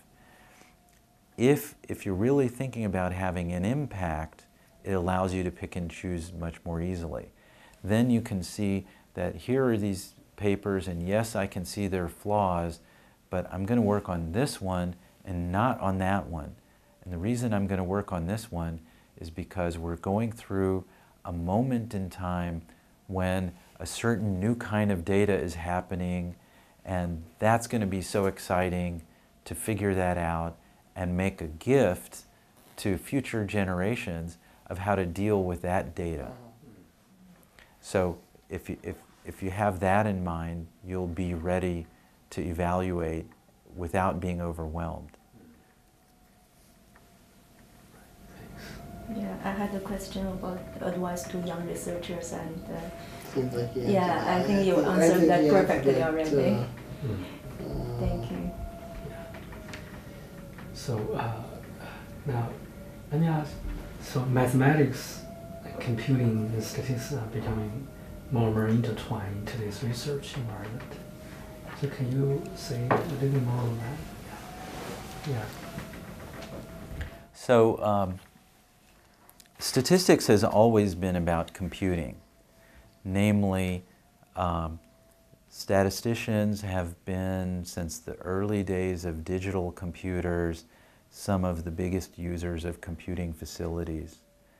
If, if you're really thinking about having an impact, it allows you to pick and choose much more easily. Then you can see that here are these papers, and yes, I can see their flaws, but I'm going to work on this one and not on that one. And the reason I'm going to work on this one is because we're going through a moment in time when a certain new kind of data is happening, and that's going to be so exciting to figure that out and make a gift to future generations of how to deal with that data. So if you, if, if you have that in mind, you'll be ready to evaluate without being overwhelmed. Yeah, I had a question about advice to young researchers, and uh, Seems like you yeah, answered- I think you think- I answered think that you perfectly answered already. that, Mm. Thank you. So uh, now, let me ask. So mathematics, computing, and statistics are becoming more and more intertwined into this research environment. So can you say a little more on that? Yeah. So um, statistics has always been about computing, namely um, statisticians have been, since the early days of digital computers, some of the biggest users of computing facilities.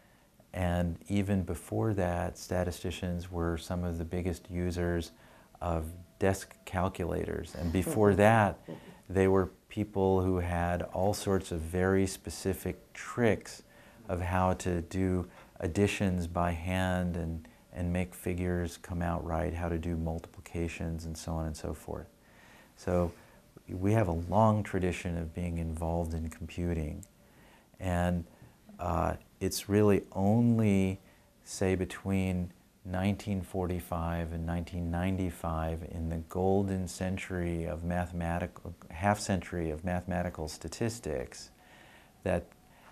And even before that, statisticians were some of the biggest users of desk calculators. And before that, they were people who had all sorts of very specific tricks of how to do additions by hand and, and make figures come out right, how to do multiplications and so on and so forth. So we have a long tradition of being involved in computing. And uh, it's really only, say, between nineteen forty-five and nineteen ninety-five, in the golden century of mathematical, half century of mathematical statistics, that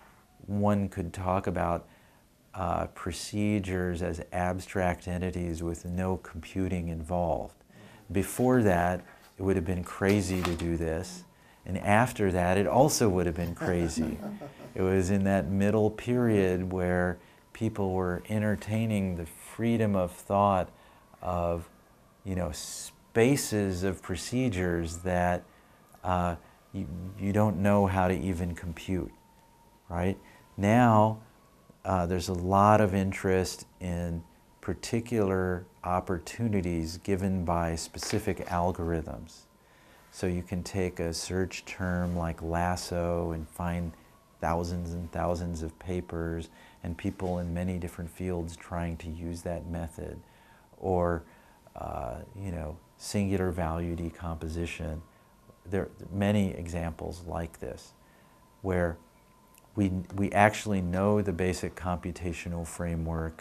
one could talk about uh, procedures as abstract entities with no computing involved. Before that, it would have been crazy to do this. And after that, it also would have been crazy. It was in that middle period where people were entertaining the freedom of thought of, you know, spaces of procedures that uh, you, you don't know how to even compute, right? Now, uh, there's a lot of interest in particular opportunities given by specific algorithms. So you can take a search term like lasso and find thousands and thousands of papers and people in many different fields trying to use that method. Or, uh, you know, singular value decomposition. There are many examples like this, where we, we actually know the basic computational framework,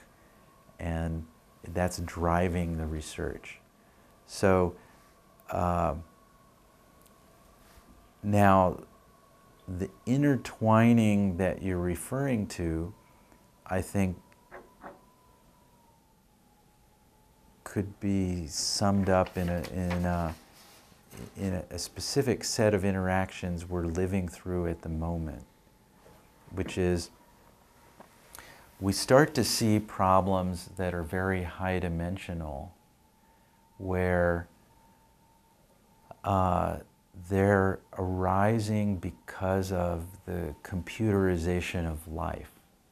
and that's driving the research. So, uh, now, the intertwining that you're referring to, I think, could be summed up in a, in a, in a, a specific set of interactions we're living through at the moment, which is we start to see problems that are very high dimensional, where uh, they're arising because of the computerization of life.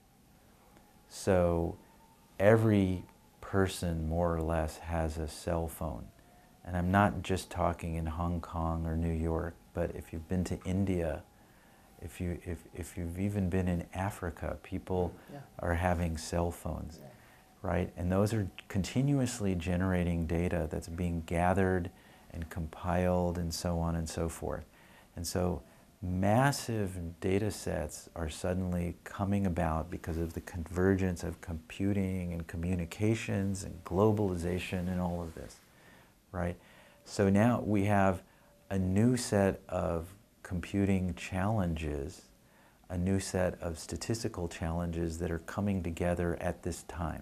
So every person, more or less, has a cell phone. And I'm not just talking in Hong Kong or New York, but if you've been to India, if, you, if, if you've even been in Africa, people yeah. are having cell phones, yeah. right? And those are continuously generating data that's being gathered and compiled and so on and so forth. And so massive data sets are suddenly coming about because of the convergence of computing and communications and globalization and all of this, right? So now we have a new set of computing challenges, a new set of statistical challenges that are coming together at this time.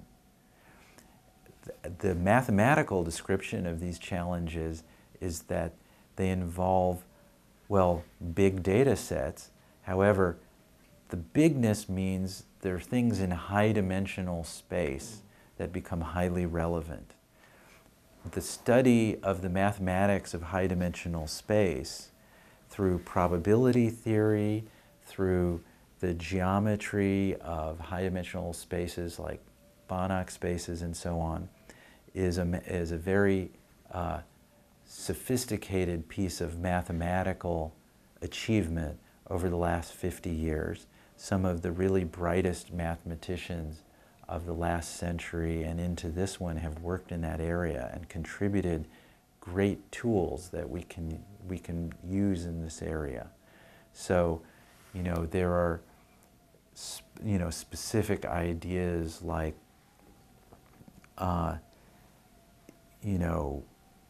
The mathematical description of these challenges is that they involve, well, big data sets. However, the bigness means there are things in high dimensional space that become highly relevant. The study of the mathematics of high dimensional space through probability theory, through the geometry of high dimensional spaces like Banach spaces and so on, is a, is a very uh, sophisticated piece of mathematical achievement over the last fifty years. Some of the really brightest mathematicians of the last century and into this one have worked in that area and contributed great tools that we can, we can use in this area. So, you know, there are, you know, specific ideas like, uh, you know,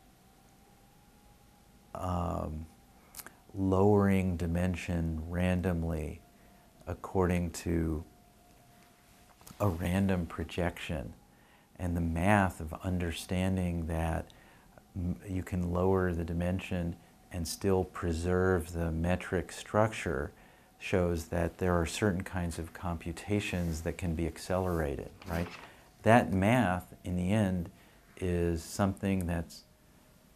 Um, lowering dimension randomly according to a random projection, and the math of understanding that m you can lower the dimension and still preserve the metric structure shows that there are certain kinds of computations that can be accelerated, right? That math, in the end, is something that's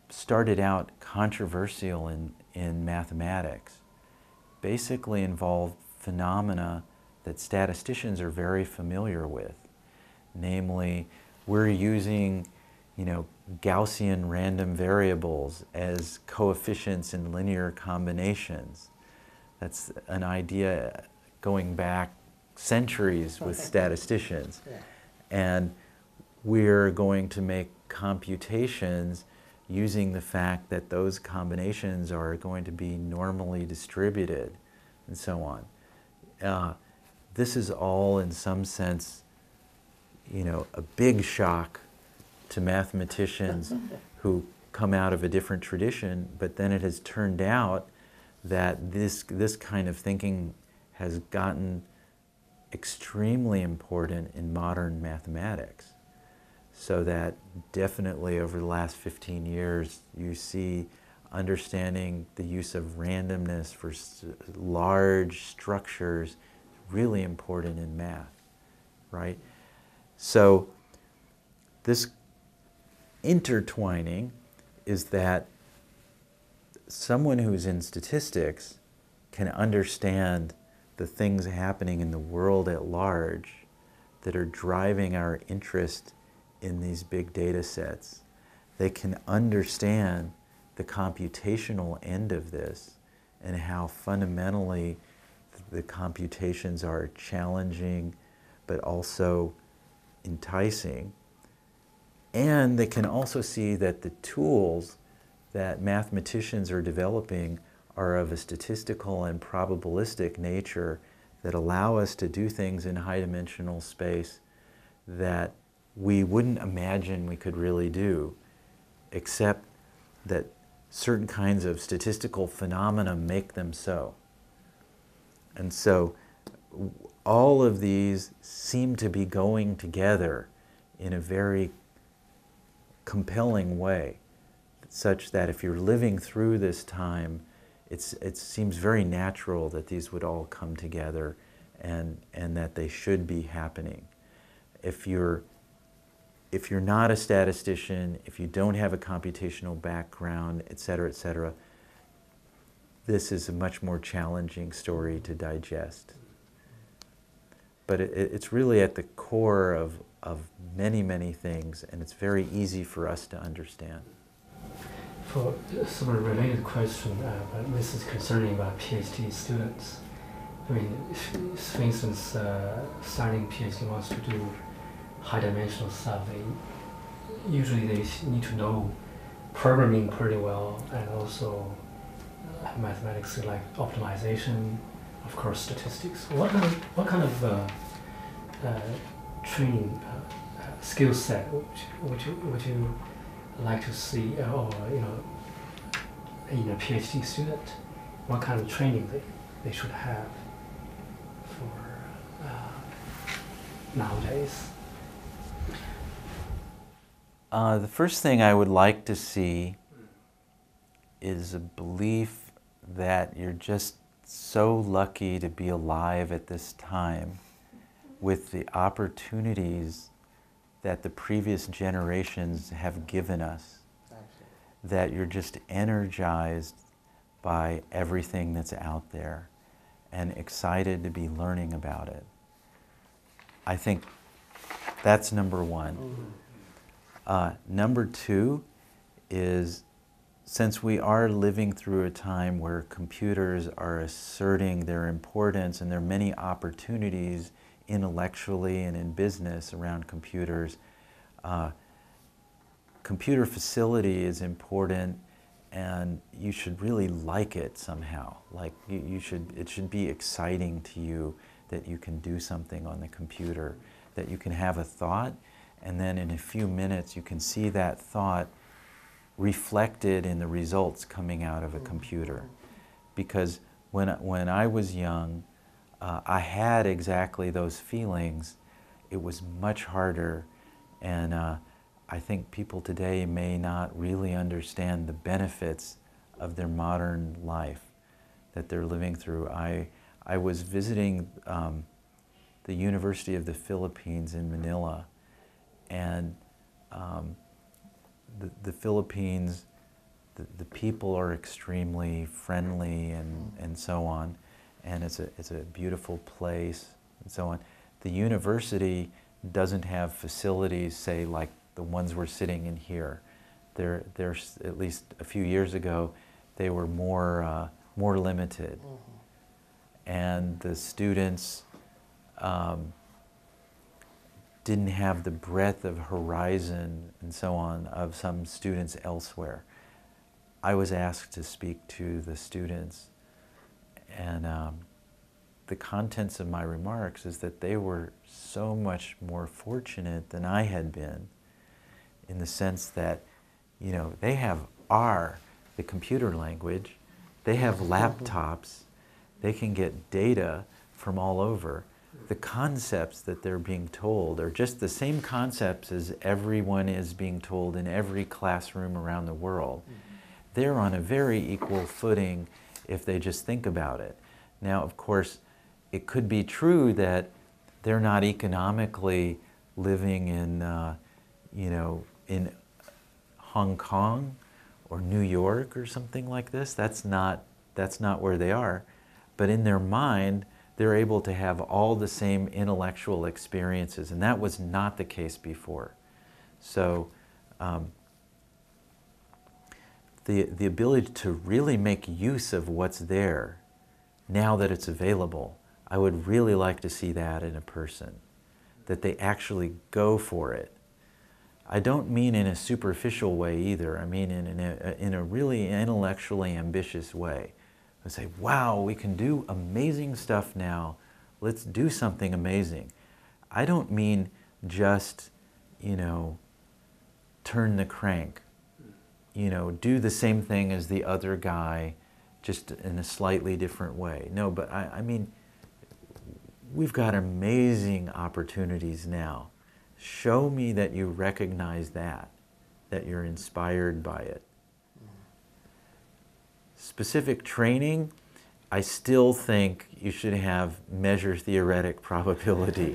started out controversial in, in mathematics basically involved phenomena that statisticians are very familiar with. Namely, we're using, you know, Gaussian random variables as coefficients in linear combinations. That's an idea going back centuries with statisticians. Yeah. And we're going to make computations using the fact that those combinations are going to be normally distributed and so on. Uh, this is all in some sense, you know, a big shock to mathematicians who come out of a different tradition, but then it has turned out that this, this kind of thinking has gotten extremely important in modern mathematics. So that definitely over the last fifteen years, you see understanding the use of randomness for s large structures really important in math, right? So this intertwining is that someone who's in statistics can understand the things happening in the world at large that are driving our interest in these big data sets. They can understand the computational end of this and how fundamentally the computations are challenging but also enticing. And they can also see that the tools that mathematicians are developing are of a statistical and probabilistic nature that allow us to do things in high-dimensional space that we wouldn't imagine we could really do, except that certain kinds of statistical phenomena make them so. And so all of these seem to be going together in a very compelling way, such that if you're living through this time, it's, it seems very natural that these would all come together and, and that they should be happening. If you're, if you're not a statistician, if you don't have a computational background, et cetera, et cetera, this is a much more challenging story to digest. But it, it's really at the core of, of many, many things, and it's very easy for us to understand. For a sort of related question, uh, but this is concerning about PhD students. I mean, if, for instance, uh, starting PhD wants to do high-dimensional stuff, they usually they need to know programming pretty well, and also uh, mathematics like optimization, of course, statistics. What kind of what kind of uh, uh, training uh, uh, skill set would you, would you would you like to see, uh, or you know, in a PhD student? What kind of training they they should have for uh, nowadays? Uh, the first thing I would like to see is a belief that you're just so lucky to be alive at this time with the opportunities that the previous generations have given us, that you're just energized by everything that's out there and excited to be learning about it. I think that's number one. Uh, number two is, since we are living through a time where computers are asserting their importance and there are many opportunities intellectually and in business around computers, uh, computer facility is important, and you should really like it somehow. Like you, you should, it should be exciting to you that you can do something on the computer, that you can have a thought, and then in a few minutes you can see that thought reflected in the results coming out of a computer. Because when, when I was young, uh, I had exactly those feelings. It was much harder, and uh, I think people today may not really understand the benefits of their modern life that they're living through. I, I was visiting um, the University of the Philippines in Manila, and um, the, the Philippines the, the people are extremely friendly and, and so on, and it's a, it's a beautiful place and so on. The university doesn't have facilities, say, like the ones we're sitting in here. They're, they're, at least a few years ago, they were more, uh, more limited. Mm-hmm. And the students um, didn't have the breadth of horizon and so on of some students elsewhere. I was asked to speak to the students, and um, the contents of my remarks is that they were so much more fortunate than I had been, in the sense that, you know, they have R, the computer language, they have laptops, they can get data from all over. The concepts that they're being told are just the same concepts as everyone is being told in every classroom around the world. They're on a very equal footing if they just think about it. Now, of course, it could be true that they're not economically living in, uh, you know, in Hong Kong or New York or something like this. That's not, that's not where they are. But in their mind, they're able to have all the same intellectual experiences, and that was not the case before. So um, the, the ability to really make use of what's there now that it's available, I would really like to see that in a person, that they actually go for it. I don't mean in a superficial way either. I mean in, in, a, in a really intellectually ambitious way. I say, wow, we can do amazing stuff now. Let's do something amazing. I don't mean just, you know, turn the crank. You know, do the same thing as the other guy, just in a slightly different way. No, but I, I mean, we've got amazing opportunities now. Show me that you recognize that, that you're inspired by it. Specific training, I still think you should have measure theoretic probability.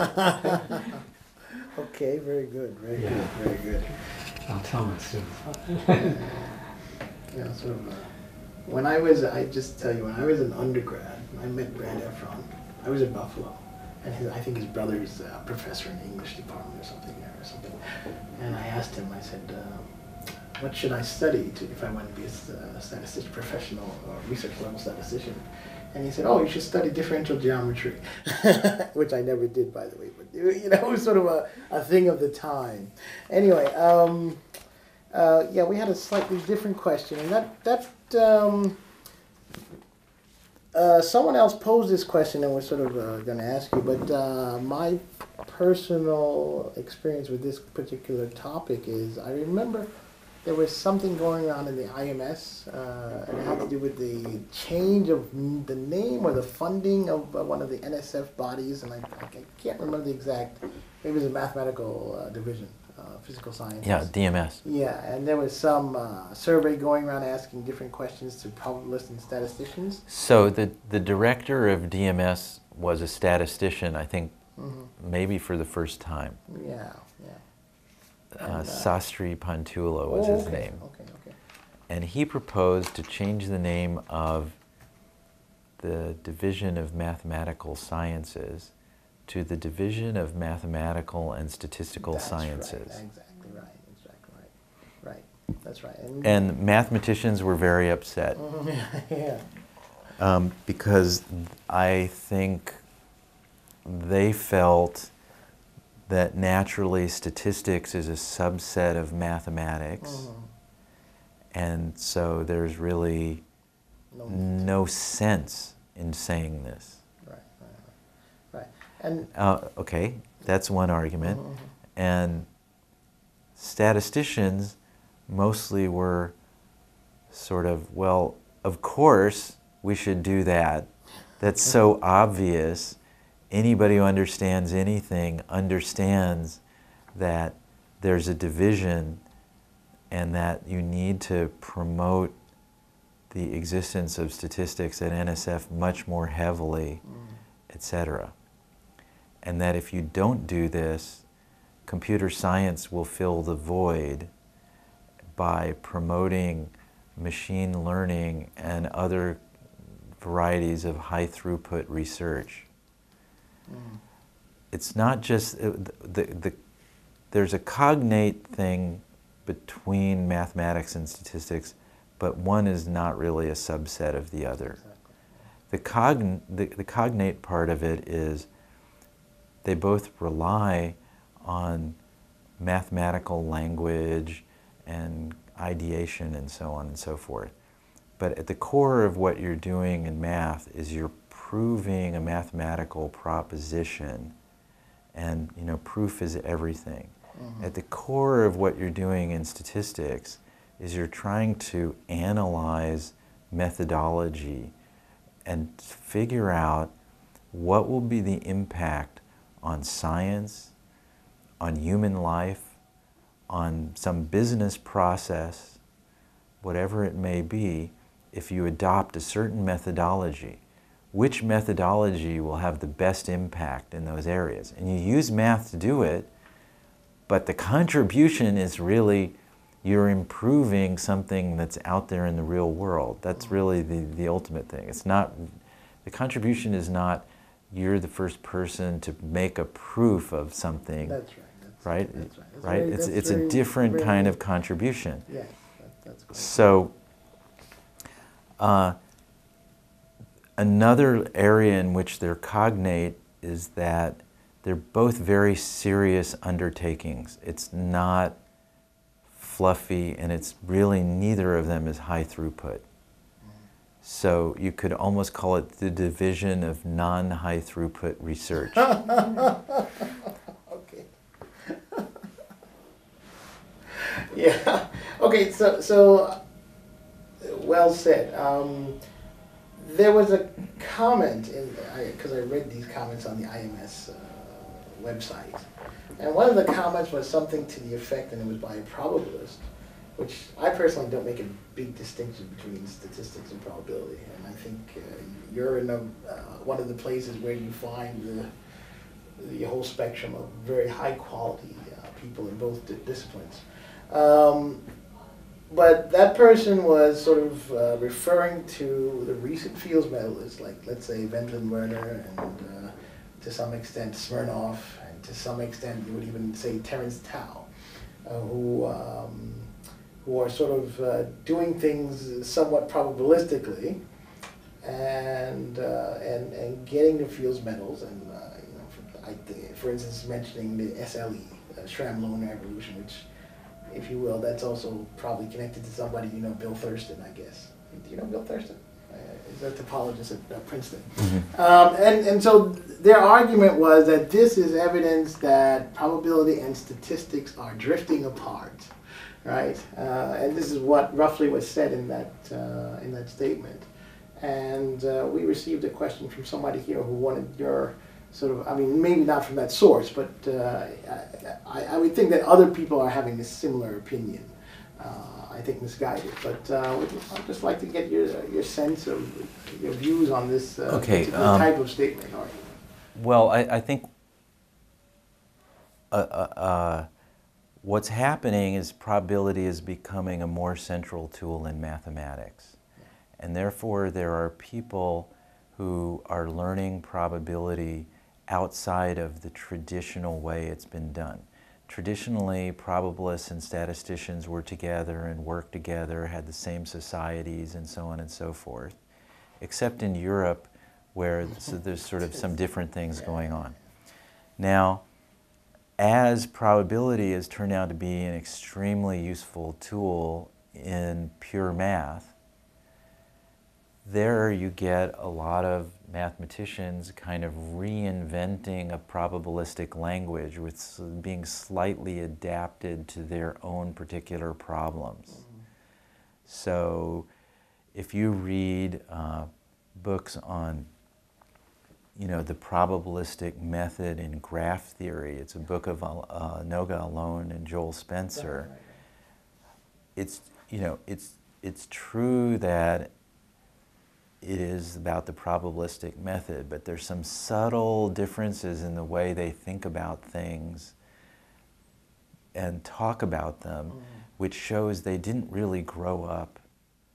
Okay, very good, very Yeah. good, very good. I'll tell my students. Yeah, sort of. Uh, when I was, I just tell you, when I was an undergrad, I met Brad Efron. I was in Buffalo, and his, I think his brother's a professor in the English department or something there or something. And I asked him, I said, uh, what should I study to, if I want to be a, a statistician, professional or research level statistician? And he said, oh, you should study differential geometry, which I never did, by the way, but you know, it was sort of a, a thing of the time. Anyway, um, uh, yeah, we had a slightly different question, and that, that um, uh, someone else posed this question, and we're sort of uh, going to ask you, but uh, my personal experience with this particular topic is, I remember there was something going on in the I A S, uh, and it had to do with the change of n- the name or the funding of uh, one of the N S F bodies, and I, I can't remember the exact, maybe it was a mathematical uh, division, uh, physical sciences. Yeah, D M S. Yeah, and there was some uh, survey going around asking different questions to probabilists and statisticians. So the, the director of D M S was a statistician, I think, mm-hmm. maybe for the first time. Yeah, yeah. Uh, And, uh, Sastry Pantula was oh, his okay, name. Okay, okay. And he proposed to change the name of the Division of Mathematical Sciences to the Division of Mathematical and Statistical That's Sciences. Right, exactly right, exactly right. Right, that's right. And, And mathematicians were very upset. yeah. Um, because I think they felt that naturally statistics is a subset of mathematics, mm-hmm. and so there's really no, no sense in saying this. Right, right, right. right. And uh, okay, that's one argument. Mm-hmm. And statisticians mostly were sort of, well, of course we should do that. That's so obvious. Anybody who understands anything understands that there's a division and that you need to promote the existence of statistics at N S F much more heavily, mm. et cetera. And that if you don't do this, computer science will fill the void by promoting machine learning and other varieties of high throughput research. Mm. It's not just, uh, the, the, there's a cognate thing between mathematics and statistics, but one is not really a subset of the other. Exactly. The, cogn the, the cognate part of it is they both rely on mathematical language and ideation and so on and so forth. But at the core of what you're doing in math is you're proving a mathematical proposition, and you know, proof is everything. Mm-hmm. At the core of what you're doing in statistics is you're trying to analyze methodology and figure out what will be the impact on science, on human life, on some business process, whatever it may be, if you adopt a certain methodology. Which methodology will have the best impact in those areas? And you use math to do it, but the contribution is really you're improving something that's out there in the real world. That's really the, the ultimate thing. It's not, the contribution is not you're the first person to make a proof of something. That's right. That's right? That's right. That's right? very, it's that's it's very, a different very, kind of contribution. Yeah, that, that's great. So, uh, another area in which they're cognate is that they're both very serious undertakings. It's not fluffy, and it's really neither of them is high throughput. So you could almost call it the division of non-high throughput research. Okay. Yeah. Okay. So so well said. Um, there was a comment in because I, I read these comments on the I A S uh, website, and one of the comments was something to the effect, and it was by a probabilist, which I personally don't make a big distinction between statistics and probability, and I think uh, you're in a, uh, one of the places where you find the, the whole spectrum of very high quality uh, people in both di disciplines. Um, but that person was sort of uh, referring to the recent Fields medalists, like let's say Wendland Werner and uh, to some extent Smirnov, and to some extent you would even say Terence Tao, uh, who um, who are sort of uh, doing things somewhat probabilistically, and uh, and and getting the Fields medals, and uh, you know, for, I think, for instance, mentioning the S L E, uh, Schramm-Lohner evolution, which, if you will, that's also probably connected to somebody you know, Bill Thurston, I guess. Do you know Bill Thurston? Uh, he's a topologist at uh, Princeton. Mm-hmm. um, and and so their argument was that this is evidence that probability and statistics are drifting apart. Right, uh, and this is what roughly was said in that uh, in that statement. And uh, we received a question from somebody here who wanted your sort of, I mean, maybe not from that source, but uh, I, I would think that other people are having a similar opinion. Uh, I think misguided, but uh, I'd just like to get your your sense of your views on this uh, okay, particular um, type of statement. Well, I, I think. Uh, uh, uh, What's happening is probability is becoming a more central tool in mathematics. And therefore there are people who are learning probability outside of the traditional way it's been done. Traditionally, probabilists and statisticians were together and worked together, had the same societies and so on and so forth, except in Europe where so there's sort of some different things going on. Now, as probability has turned out to be an extremely useful tool in pure math, there you get a lot of mathematicians kind of reinventing a probabilistic language with being slightly adapted to their own particular problems. Mm-hmm. So if you read uh, books on you know, the probabilistic method in graph theory. It's a book of uh, Noga Alone and Joel Spencer. It's, you know, it's, it's true that it is about the probabilistic method, but there's some subtle differences in the way they think about things and talk about them, mm. which shows they didn't really grow up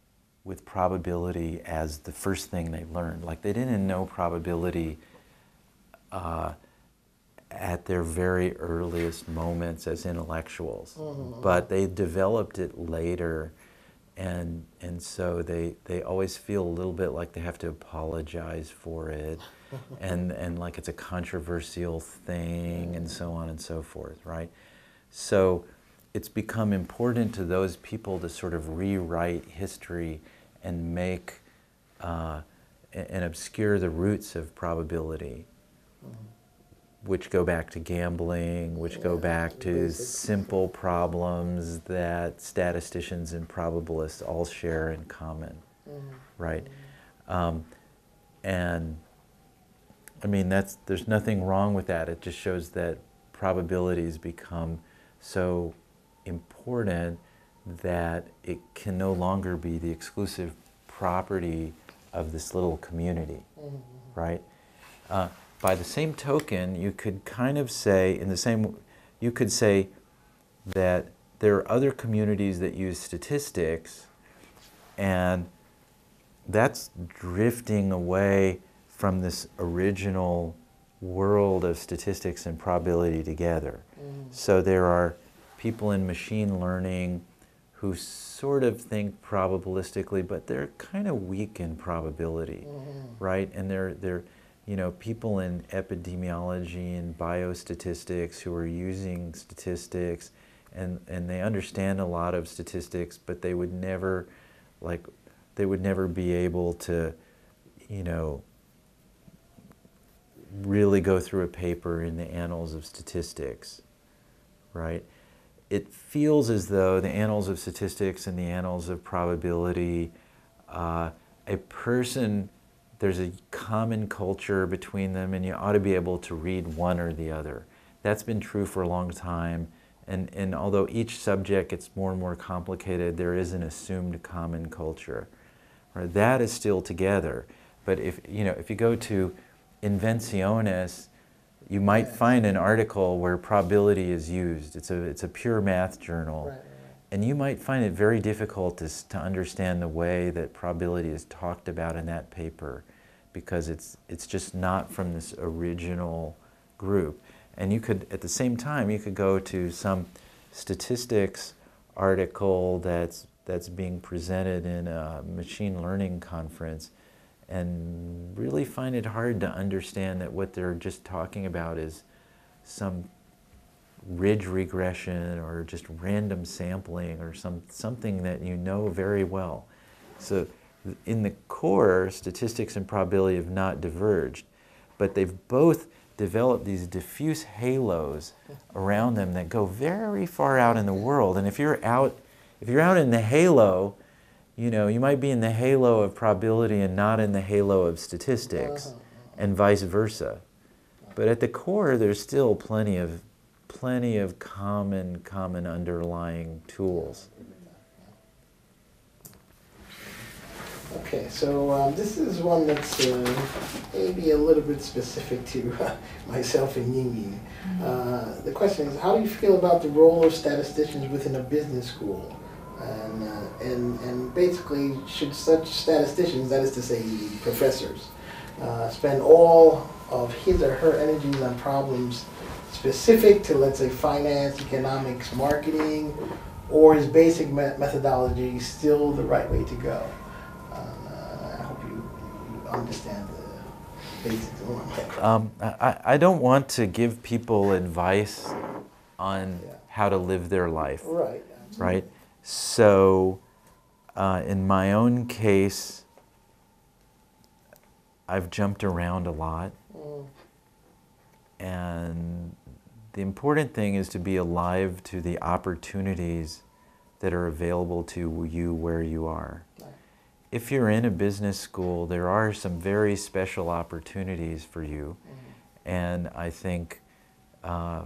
with probability as the first thing they learned. Like they didn't know probability uh, at their very earliest moments as intellectuals, mm-hmm. but they developed it later, and and so they they always feel a little bit like they have to apologize for it, and and like it's a controversial thing, and so on and so forth, right? So it's become important to those people to sort of rewrite history and make uh, and obscure the roots of probability, mm-hmm. which go back to gambling, which yeah, go back to basic. simple problems that statisticians and probabilists all share in common, mm-hmm. right? Mm-hmm. Um, and I mean, that's, there's nothing wrong with that. It just shows that probabilities become so important that it can no longer be the exclusive property of this little community, mm-hmm. right? Uh, by the same token, you could kind of say, in the same, you could say that there are other communities that use statistics, and that's drifting away from this original world of statistics and probability together. Mm. So there are people in machine learning who sort of think probabilistically, but they're kind of weak in probability, mm. right? And they're, they're, you know, people in epidemiology and biostatistics who are using statistics, and, and they understand a lot of statistics, but they would never, like, they would never be able to, you know, really go through a paper in the annals of statistics, right? It feels as though the annals of statistics and the annals of probability, uh, a person, there's a common culture between them, and you ought to be able to read one or the other. That's been true for a long time, and, and although each subject gets more and more complicated, there is an assumed common culture. Right? That is still together, but if, you know, if you go to Invenciones, you might yes. find an article where probability is used. It's a, it's a pure math journal. Right, right. And you might find it very difficult to, to understand the way that probability is talked about in that paper, because it's, it's just not from this original group. And you could, at the same time, you could go to some statistics article that's, that's being presented in a machine learning conference, and really find it hard to understand that what they're just talking about is some ridge regression or just random sampling or some, something that you know very well. So in the core, statistics and probability have not diverged, but they've both developed these diffuse halos around them that go very far out in the world. And if you're out, if you're out in the halo, you know, you might be in the halo of probability and not in the halo of statistics, and vice versa. But at the core, there's still plenty of, plenty of common, common underlying tools. Okay, so um, this is one that's uh, maybe a little bit specific to uh, myself and Ying. Uh, the question is, how do you feel about the role of statisticians within a business school? And, uh, and, and basically, should such statisticians, that is to say professors, uh, spend all of his or her energies on problems specific to, let's say, finance, economics, marketing, or is basic me methodology still the right way to go? Uh, I hope you, you understand the basics of my question. Um, I, I don't want to give people advice on yeah. how to live their life. Right. Right? So, uh, in my own case, I've jumped around a lot. Mm. And the important thing is to be alive to the opportunities that are available to you where you are. Right. If you're in a business school, there are some very special opportunities for you. Mm. And I think uh,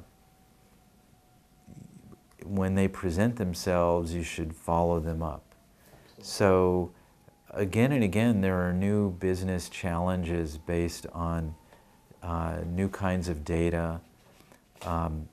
when they present themselves, you should follow them up. Absolutely. So again and again, there are new business challenges based on uh, new kinds of data, um,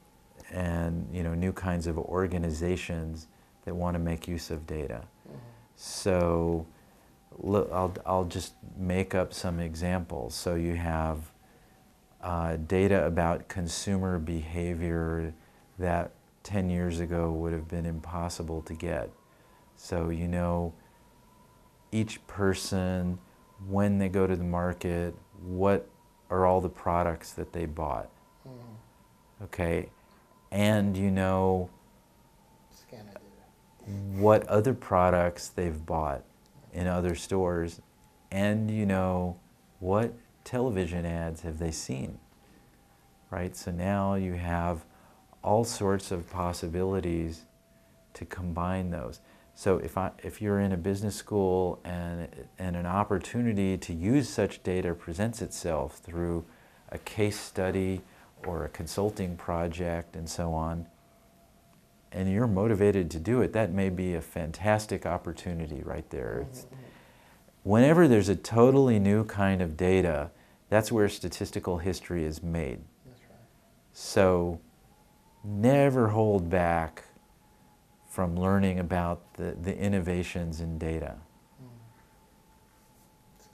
and you know, new kinds of organizations that want to make use of data. Mm-hmm. So look, I'll, I'll just make up some examples. So you have uh, data about consumer behavior that ten years ago would have been impossible to get. So you know each person, when they go to the market, what are all the products that they bought, Mm. okay? And you know Scan that data. what other products they've bought in other stores, and you know what television ads have they seen, right? So now you have all sorts of possibilities to combine those. So if, I, if you're in a business school and, and an opportunity to use such data presents itself through a case study or a consulting project and so on, and you're motivated to do it, that may be a fantastic opportunity right there. It's, whenever there's a totally new kind of data, that's where statistical history is made. That's right. So never hold back from learning about the, the innovations in data. Mm. That's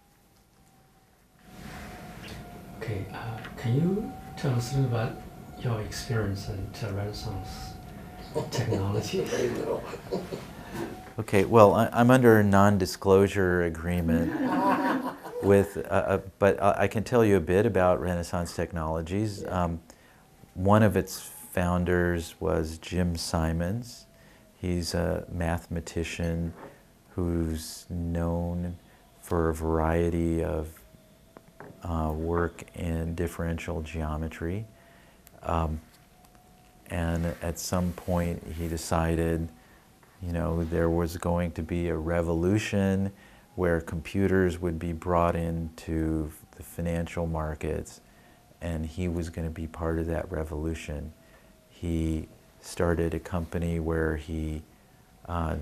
good. Okay, uh, can you tell us a little about your experience in uh, Renaissance technology? Very little. Okay, well, I, I'm under a non-disclosure agreement with, uh, uh, but I, I can tell you a bit about Renaissance Technologies. Yeah. Um, one of its founders was Jim Simons. He's a mathematician who's known for a variety of uh, work in differential geometry. Um, and at some point he decided, you know, there was going to be a revolution where computers would be brought into the financial markets, and he was going to be part of that revolution. He started a company where he uh,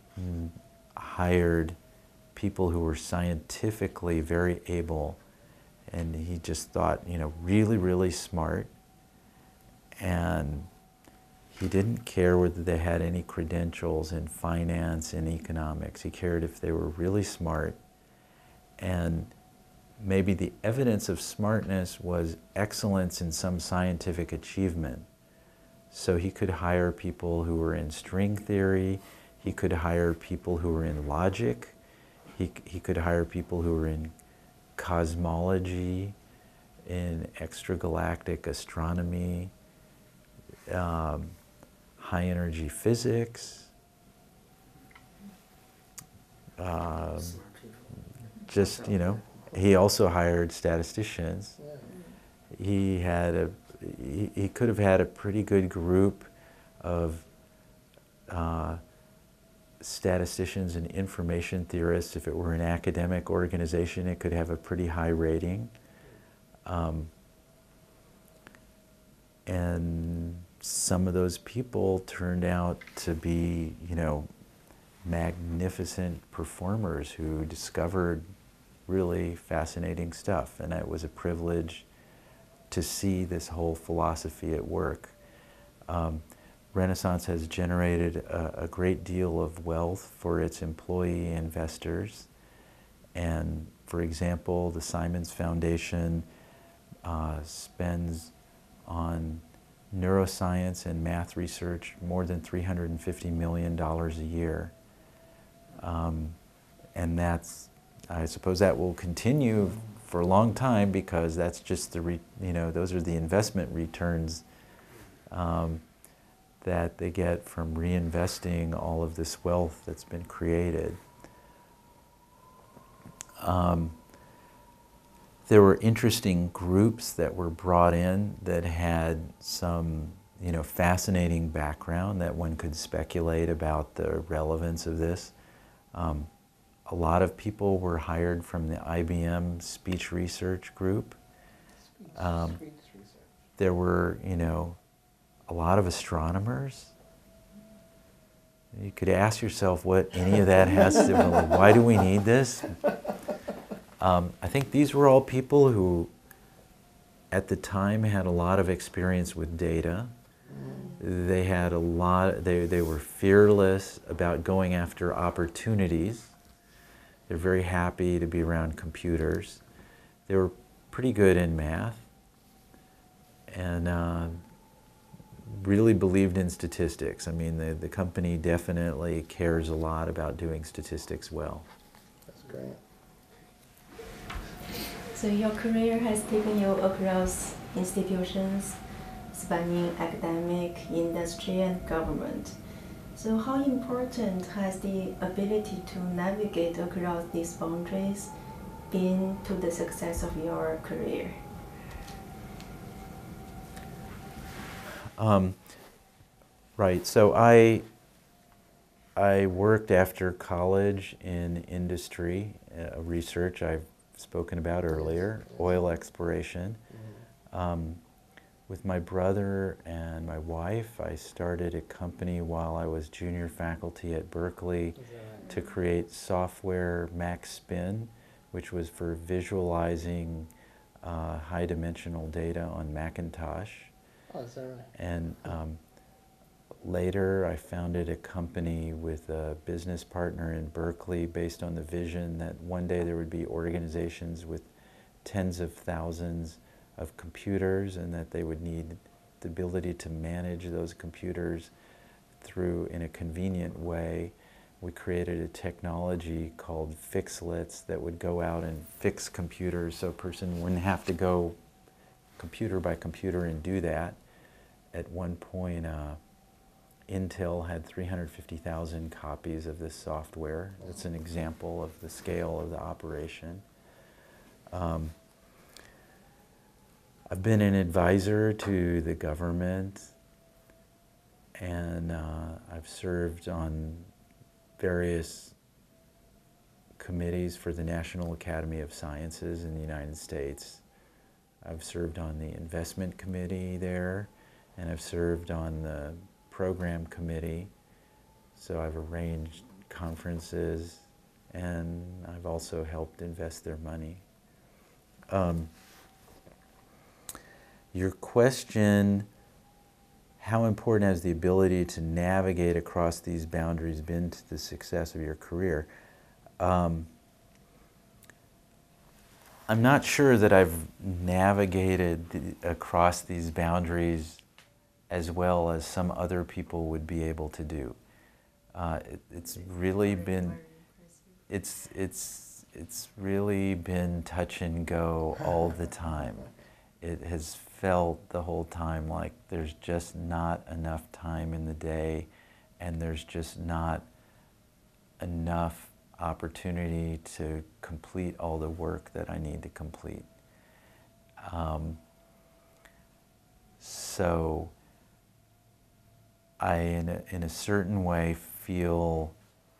hired people who were scientifically very able, and he just thought, you know, really, really smart. And he didn't care whether they had any credentials in finance and economics. He cared if they were really smart. And maybe the evidence of smartness was excellence in some scientific achievement. So he could hire people who were in string theory. He could hire people who were in logic. He, he could hire people who were in cosmology, in extragalactic astronomy, um, high energy physics, um, just, you know, he also hired statisticians. He had a, he, he could have had a pretty good group of uh, statisticians and information theorists. If it were an academic organization, it could have a pretty high rating. Um, and some of those people turned out to be, you know, magnificent performers who discovered really fascinating stuff. And it was a privilege to see this whole philosophy at work. Um, Renaissance has generated a, a great deal of wealth for its employee investors. And for example, the Simons Foundation uh, spends on neuroscience and math research more than three hundred fifty million dollars a year. Um, and that's, I suppose that will continue for a long time, because that's just the, re, you know, those are the investment returns um, that they get from reinvesting all of this wealth that's been created. Um, there were interesting groups that were brought in that had some, you know, fascinating background that one could speculate about the relevance of this. Um, a lot of people were hired from the I B M speech research group. Um, Speech research. there were, you know, a lot of astronomers. You could ask yourself what any of that has to do with. Why do we need this? Um, I think these were all people who, at the time, had a lot of experience with data. They had a lot, they, they were fearless about going after opportunities. They're very happy to be around computers. They were pretty good in math and uh, really believed in statistics. I mean, the, the company definitely cares a lot about doing statistics well. That's great. So your career has taken you across institutions, spanning academic, industry, and government. So how important has the ability to navigate across these boundaries been to the success of your career? Um, right, so I, I worked after college in industry, uh, research I've spoken about earlier, oil exploration. Um, with my brother and my wife, I started a company while I was junior faculty at Berkeley to create software Max Spin, which was for visualizing uh, high-dimensional data on Macintosh. Oh, is that right? And um, later I founded a company with a business partner in Berkeley based on the vision that one day there would be organizations with tens of thousands of computers and that they would need the ability to manage those computers through in a convenient way. We created a technology called Fixlets that would go out and fix computers so a person wouldn't have to go computer by computer and do that. At one point, uh, Intel had three hundred fifty thousand copies of this software. That's an example of the scale of the operation. Um, I've been an advisor to the government, and uh, I've served on various committees for the National Academy of Sciences in the United States. I've served on the investment committee there, and I've served on the program committee. So I've arranged conferences, and I've also helped invest their money. Um, your question, how important has the ability to navigate across these boundaries been to the success of your career? Um, I'm not sure that I've navigated the, across these boundaries as well as some other people would be able to do. Uh, it, it's really been, it's, it's, it's really been touch and go all the time. It has felt the whole time like there's just not enough time in the day, and there's just not enough opportunity to complete all the work that I need to complete. Um, so I, in a, in a certain way, feel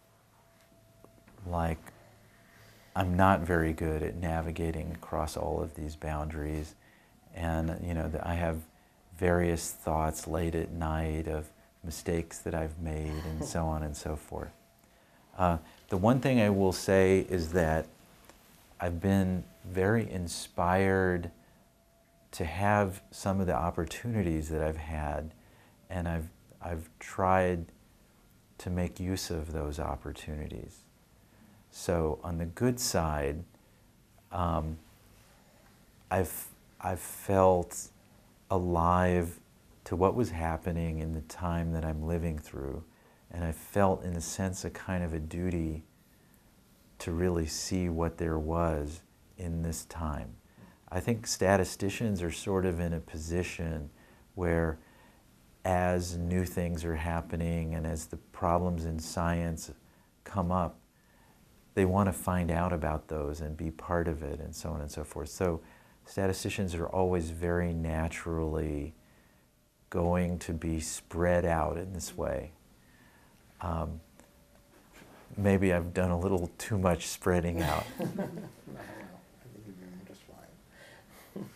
like I'm not very good at navigating across all of these boundaries. And, you know, I have various thoughts late at night of mistakes that I've made and so on and so forth. Uh, the one thing I will say is that I've been very inspired to have some of the opportunities that I've had, and I've, I've tried to make use of those opportunities. So on the good side, um, I've, I've felt alive to what was happening in the time that I'm living through. And I felt, in a sense, a kind of a duty to really see what there was in this time. I think statisticians are sort of in a position where, as new things are happening and as the problems in science come up, they want to find out about those and be part of it and so on and so forth. So statisticians are always very naturally going to be spread out in this way. Um, maybe I've done a little too much spreading out. No, no, I think you're doing just fine.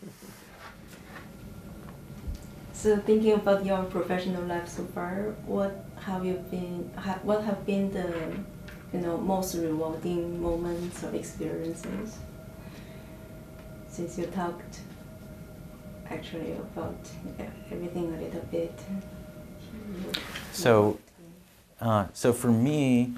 So thinking about your professional life so far, what have you been? Ha, what have been the, you know, most rewarding moments or experiences? Since you talked actually about, yeah, everything a little bit. So, uh, so for me,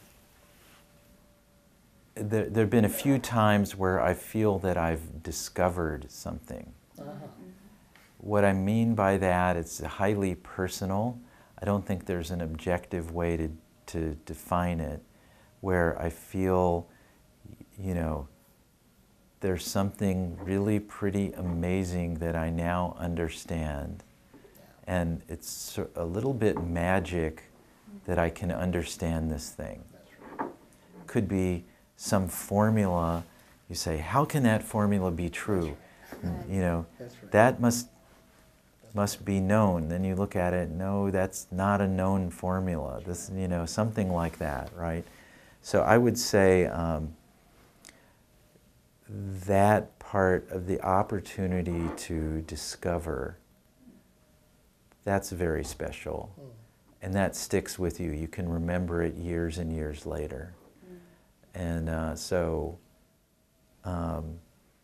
there there have been a few times where I feel that I've discovered something. Uh-huh. What I mean by that, it's highly personal. I don't think there's an objective way to, to define it, where I feel, you know, there's something really pretty amazing that I now understand. And it's a little bit magic that I can understand this thing. Could be some formula. You say, how can that formula be true? You know, that must must be known. Then you look at it, no, that's not a known formula. This, you know, something like that, right? So I would say um, that part of the opportunity to discover, that's very special. And that sticks with you. You can remember it years and years later. And uh, so, um,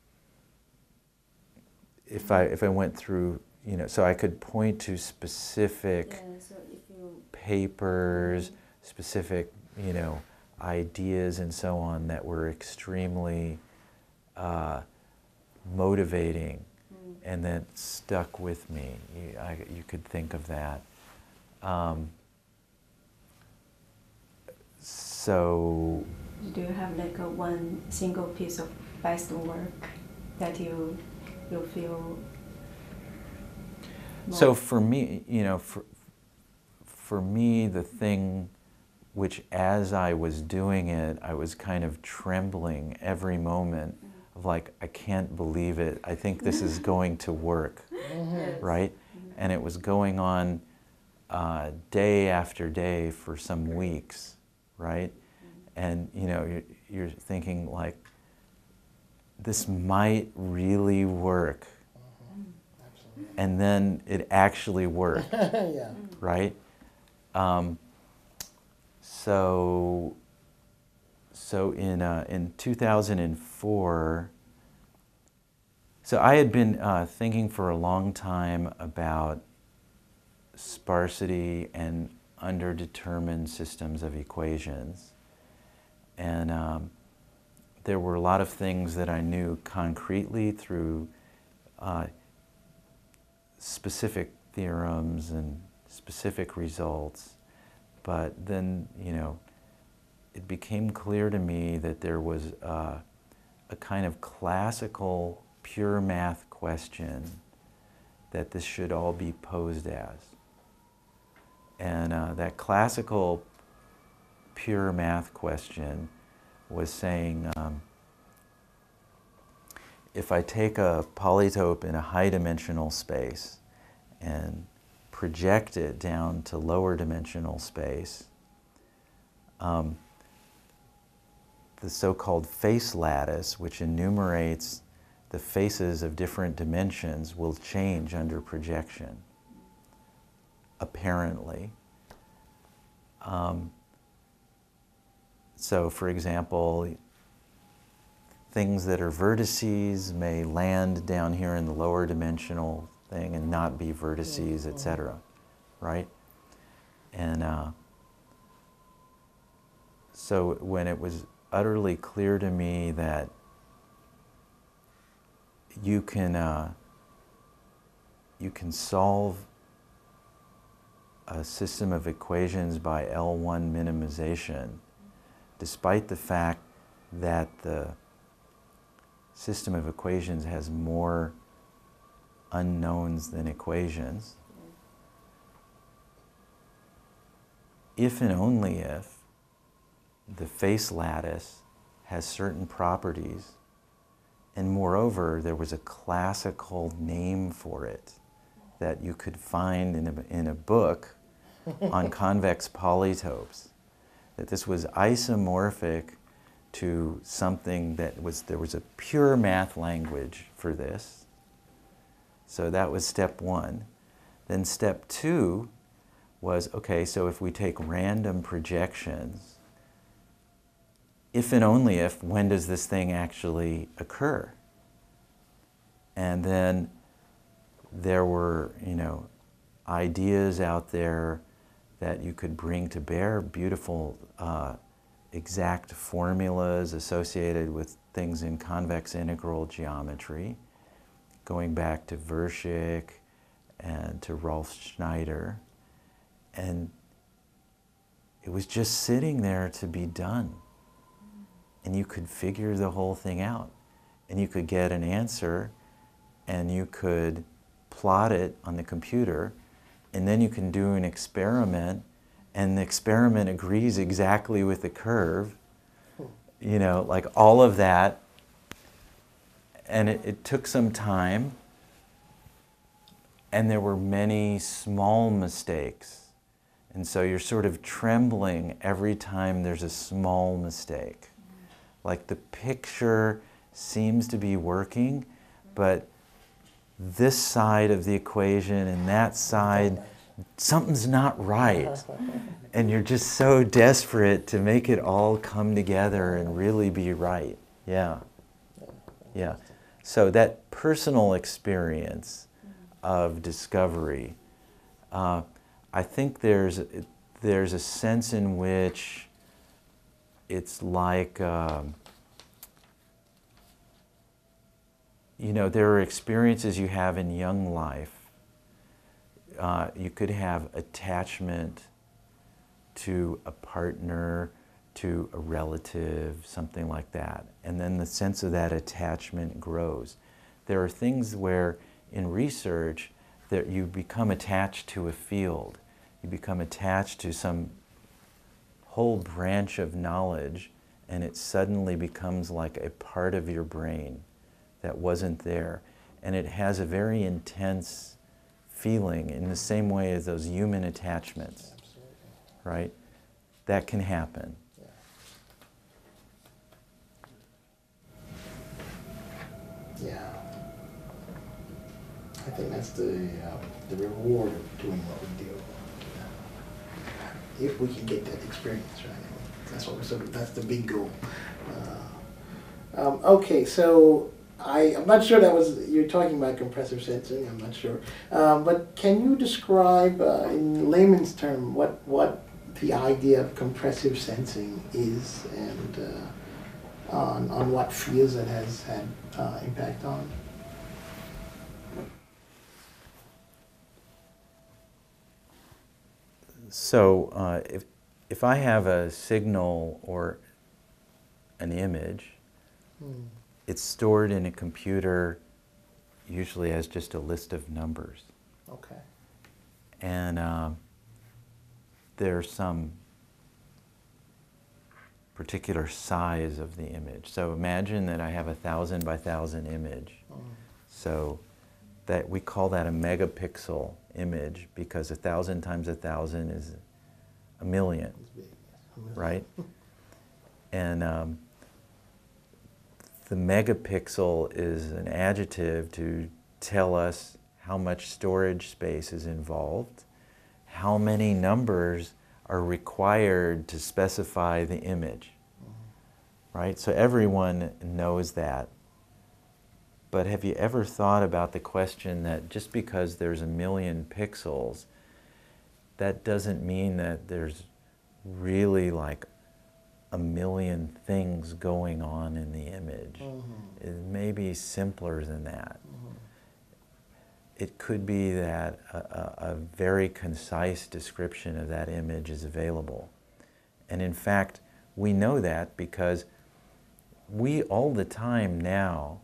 if I if I went through, you know, so I could point to specific Yeah, so if you papers, specific, you know, ideas and so on that were extremely uh, motivating, mm. and that stuck with me. You, I, you could think of that. Um, so. Do you have like a one single piece of best work that you you feel? So for me, you know, for, for me, the thing which as I was doing it, I was kind of trembling every moment of like, I can't believe it. I think this is going to work, Yes. right? And it was going on uh, day after day for some weeks, right? And, you know, you're, you're thinking like, this might really work. And then it actually worked, Yeah. right? Um, so, so in uh, in two thousand four, so I had been uh, thinking for a long time about sparsity and underdetermined systems of equations, and um, there were a lot of things that I knew concretely through uh, specific theorems and specific results, but then, you know, it became clear to me that there was uh, a kind of classical pure math question that this should all be posed as. And uh, that classical pure math question was saying, um, if I take a polytope in a high-dimensional space and project it down to lower dimensional space, um, the so-called face lattice, which enumerates the faces of different dimensions, will change under projection, apparently. Um, so, for example, things that are vertices may land down here in the lower dimensional thing and not be vertices, et cetera, right? And uh, so when it was utterly clear to me that you can uh, you can solve a system of equations by L one minimization, despite the fact that the system of equations has more unknowns than equations, if and only if the face lattice has certain properties, and moreover, there was a classical name for it that you could find in a, in a book on convex polytopes, that this was isomorphic to something that was, there was a pure math language for this. So that was step one. Then step two was, okay, so if we take random projections, if and only if, when does this thing actually occur? And then there were, you know, ideas out there that you could bring to bear, beautiful uh, exact formulas associated with things in convex integral geometry, going back to Virchow and to Rolf Schneider. And it was just sitting there to be done. And you could figure the whole thing out. And you could get an answer, and you could plot it on the computer, and then you can do an experiment, and the experiment agrees exactly with the curve. You know, like all of that. And it, it took some time, and there were many small mistakes. And so you're sort of trembling every time there's a small mistake. Like the picture seems to be working, but this side of the equation and that side, something's not right. And you're just so desperate to make it all come together and really be right. Yeah. Yeah. So that personal experience of discovery, uh, I think there's, there's a sense in which it's like, um, you know, there are experiences you have in young life. Uh, you could have attachment to a partner, to a relative, something like that. And then the sense of that attachment grows. There are things where in research that you become attached to a field. You become attached to some whole branch of knowledge, and it suddenly becomes like a part of your brain that wasn't there. And it has a very intense feeling in the same way as those human attachments. Absolutely. Right? That can happen. Yeah. I think that's the uh, the reward of doing what we do. If we can get that experience, right? That's what we're sort of, that's the big goal. Uh, um, okay, so I, I'm not sure that was, you're talking about compressive sensing, I'm not sure. Um, but can you describe uh, in layman's term what, what the idea of compressive sensing is, and uh, on, on what fields it has had uh, impact on? So uh, if, if I have a signal or an image, hmm. it's stored in a computer usually as just a list of numbers. Okay. And uh, there's some particular size of the image. So imagine that I have a thousand by thousand image. Mm. So that we call that a megapixel image because a thousand times a thousand is a million, right? And um, the megapixel is an adjective to tell us how much storage space is involved, how many numbers are required to specify the image, mm-hmm. right? So everyone knows that. But have you ever thought about the question that just because there's a million pixels, that doesn't mean that there's really like a million things going on in the image? Mm-hmm. It may be simpler than that. Mm-hmm. It could be that a, a, a very concise description of that image is available. And in fact, we know that because we all the time now,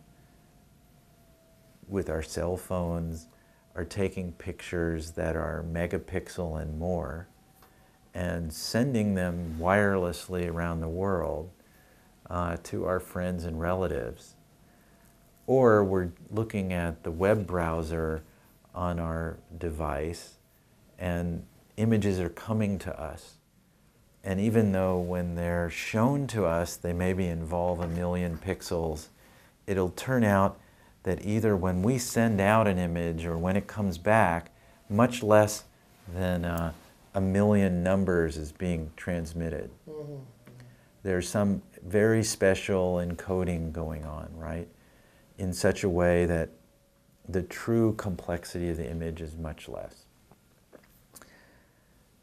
with our cell phones, are taking pictures that are megapixel and more and sending them wirelessly around the world uh, to our friends and relatives. Or we're looking at the web browser on our device and images are coming to us. And even though when they're shown to us, they maybe involve a million pixels, it'll turn out that either when we send out an image or when it comes back, much less than uh, a million numbers is being transmitted. Mm-hmm. There's some very special encoding going on, right? In such a way that the true complexity of the image is much less.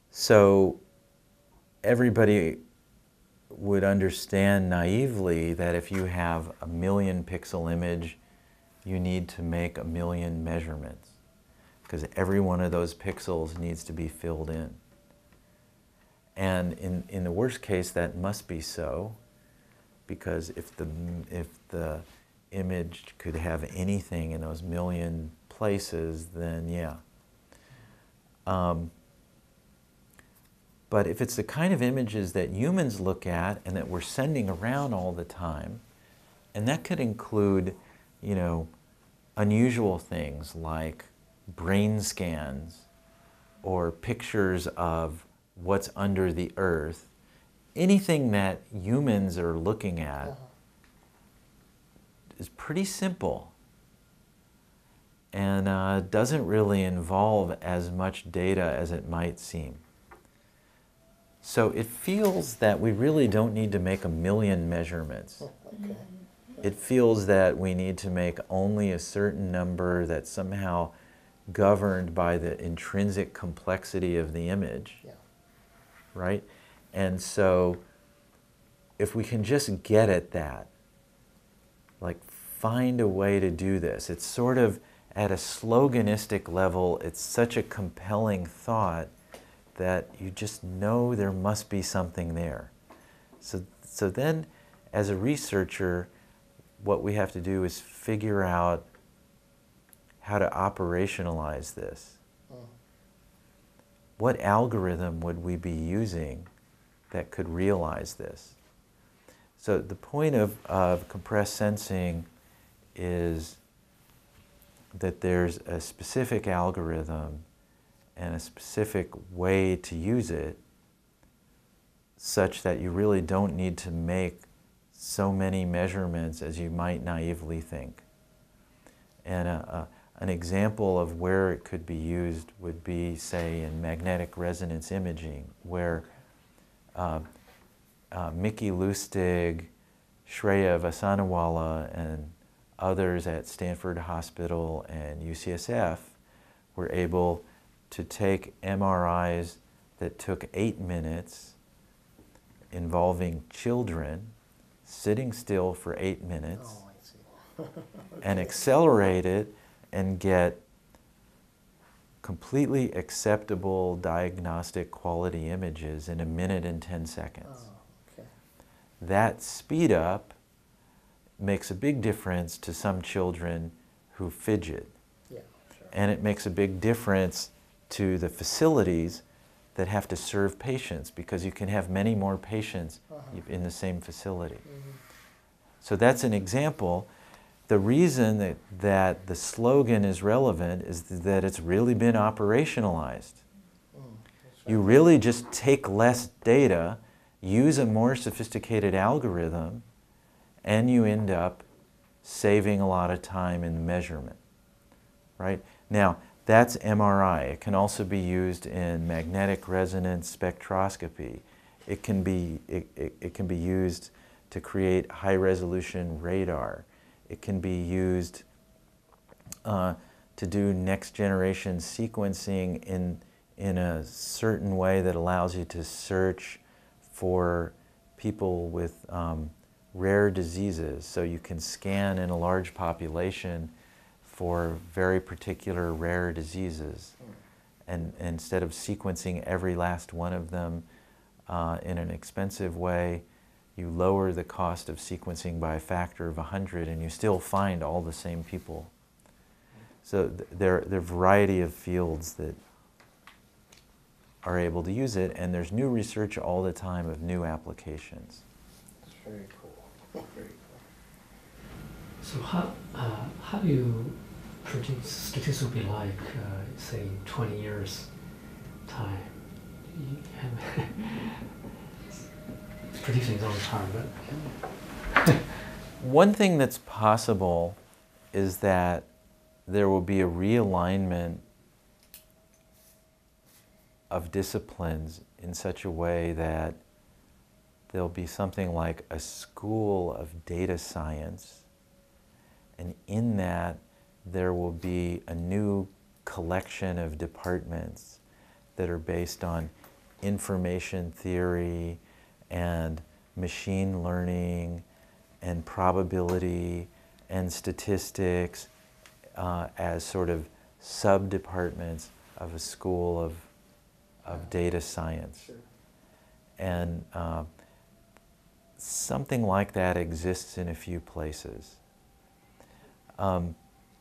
So everybody would understand naively that if you have a million pixel image, you need to make a million measurements, because every one of those pixels needs to be filled in. And in, in the worst case, that must be so, because if the, if the image could have anything in those million places, then yeah. Um, but if it's the kind of images that humans look at and that we're sending around all the time, and that could include, you know, unusual things like brain scans or pictures of what's under the earth, anything that humans are looking at uh-huh. is pretty simple and uh, doesn't really involve as much data as it might seem. So it feels that we really don't need to make a million measurements. Okay. It feels that we need to make only a certain number that's somehow governed by the intrinsic complexity of the image. Yeah. Right? And so if we can just get at that, like find a way to do this, it's sort of at a sloganistic level, it's such a compelling thought that you just know there must be something there. So, so then as a researcher, what we have to do is figure out how to operationalize this. Oh. What algorithm would we be using that could realize this? So the point of, of compressed sensing is that there's a specific algorithm and a specific way to use it such that you really don't need to make so many measurements as you might naively think. And a, a, an example of where it could be used would be, say, in magnetic resonance imaging, where uh, uh, Mickey Lustig, Shreya Vasanawala, and others at Stanford Hospital and U C S F were able to take M R Is that took eight minutes involving children sitting still for eight minutes oh, I see. Okay. and accelerate it and get completely acceptable diagnostic quality images in a minute and ten seconds. Oh, okay. That speed up makes a big difference to some children who fidget. Yeah, sure. And it makes a big difference to the facilities that have to serve patients, because you can have many more patients uh-huh. in the same facility. Mm-hmm. So that's an example. The reason that, that the slogan is relevant is that it's really been operationalized. Mm, right. You really just take less data, use a more sophisticated algorithm, and you end up saving a lot of time in the measurement. Right? Now, that's M R I. It can also be used in magnetic resonance spectroscopy. It can be, it, it, it can be used to create high-resolution radar. It can be used uh, to do next-generation sequencing in, in a certain way that allows you to search for people with um, rare diseases. So you can scan in a large population for very particular rare diseases. And, and instead of sequencing every last one of them uh, in an expensive way, you lower the cost of sequencing by a factor of one hundred and you still find all the same people. So th there, there are a variety of fields that are able to use it, and there's new research all the time of new applications. That's very cool. Very cool. So how, uh, how do you predict statistics will be like, uh, say, in twenty years time? You have Predicting is always hard, but... One thing that's possible is that there will be a realignment of disciplines in such a way that there'll be something like a school of data science, and in that there will be a new collection of departments that are based on information theory and machine learning and probability and statistics uh, as sort of sub-departments of a school of, of data science. Sure. And uh, something like that exists in a few places. Um,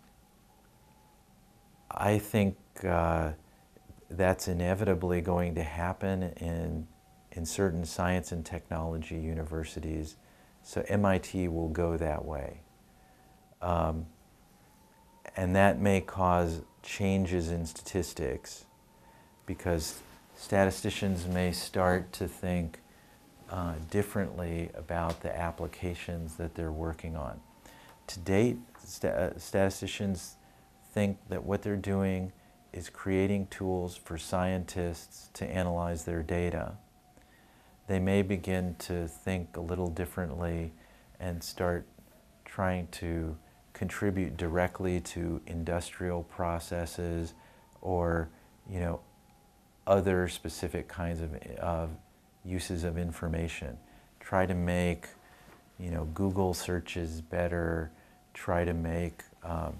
I think uh, that's inevitably going to happen in, in certain science and technology universities. So M I T will go that way. Um, and that may cause changes in statistics because statisticians may start to think uh, differently about the applications that they're working on. To date, sta statisticians think that what they're doing is creating tools for scientists to analyze their data. They may begin to think a little differently and start trying to contribute directly to industrial processes or, you know, other specific kinds of, of uses of information. Try to make, you know, Google searches better, try to make um,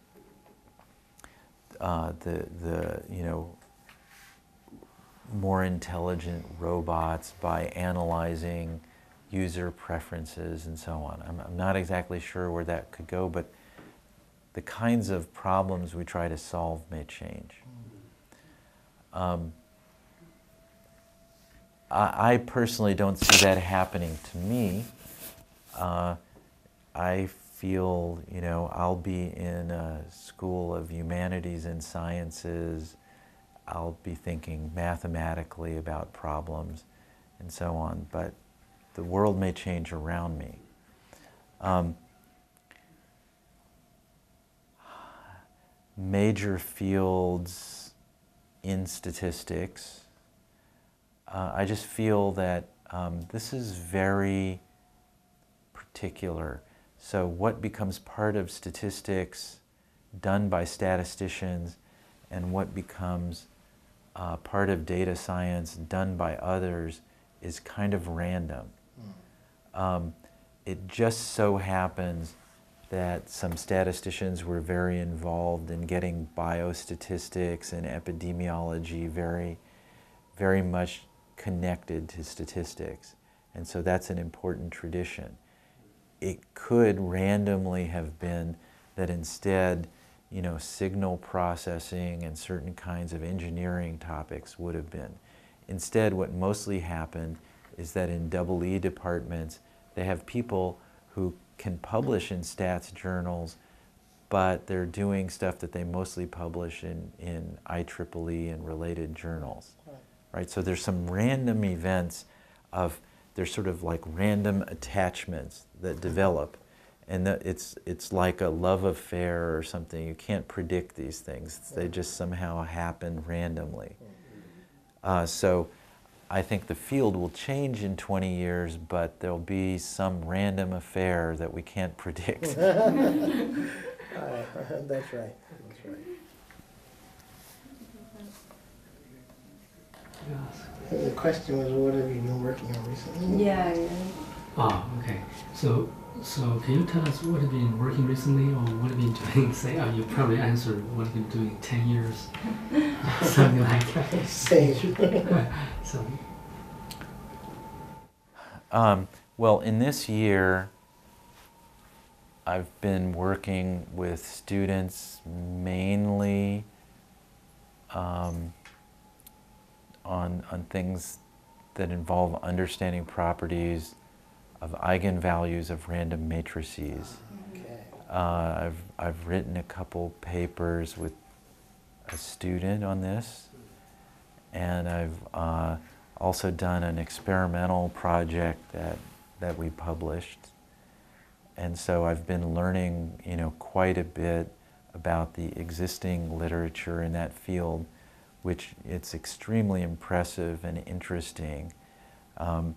uh, the, the, you know, more intelligent robots by analyzing user preferences and so on. I'm, I'm not exactly sure where that could go, but the kinds of problems we try to solve may change. Um, I, I personally don't see that happening to me. Uh, I feel, you know, I'll be in a school of humanities and sciences. I'll be thinking mathematically about problems and so on, but the world may change around me. Um, major fields in statistics, uh, I just feel that um, this is very particular. So what becomes part of statistics done by statisticians and what becomes uh, part of data science done by others is kind of random. Mm. Um, it just so happens that some statisticians were very involved in getting biostatistics and epidemiology very, very much connected to statistics. And so that's an important tradition. It could randomly have been that instead, you know, signal processing and certain kinds of engineering topics would have been. Instead, what mostly happened is that in double E departments, they have people who can publish in stats journals, but they're doing stuff that they mostly publish in, in I triple E and related journals, right? So there's some random events of, there's sort of like random attachments that develop, and that it's, it's like a love affair or something. You can't predict these things. They just somehow happen randomly. Uh, so I think the field will change in twenty years, but there'll be some random affair that we can't predict. uh, that's right. That's right. Yes. The question was, what have you been working on recently? Yeah, yeah. Ah, okay. So, so can you tell us what have you been working recently, or what have you been doing? Say, oh, you probably answered what have you been doing ten years, something like that. Same. So. Um, well, in this year, I've been working with students mainly um, on, on things that involve understanding properties of eigenvalues of random matrices. Okay. Uh, I've, I've written a couple papers with a student on this, and I've uh, also done an experimental project that, that we published. And so I've been learning, you know, quite a bit about the existing literature in that field, which it's extremely impressive and interesting. Um,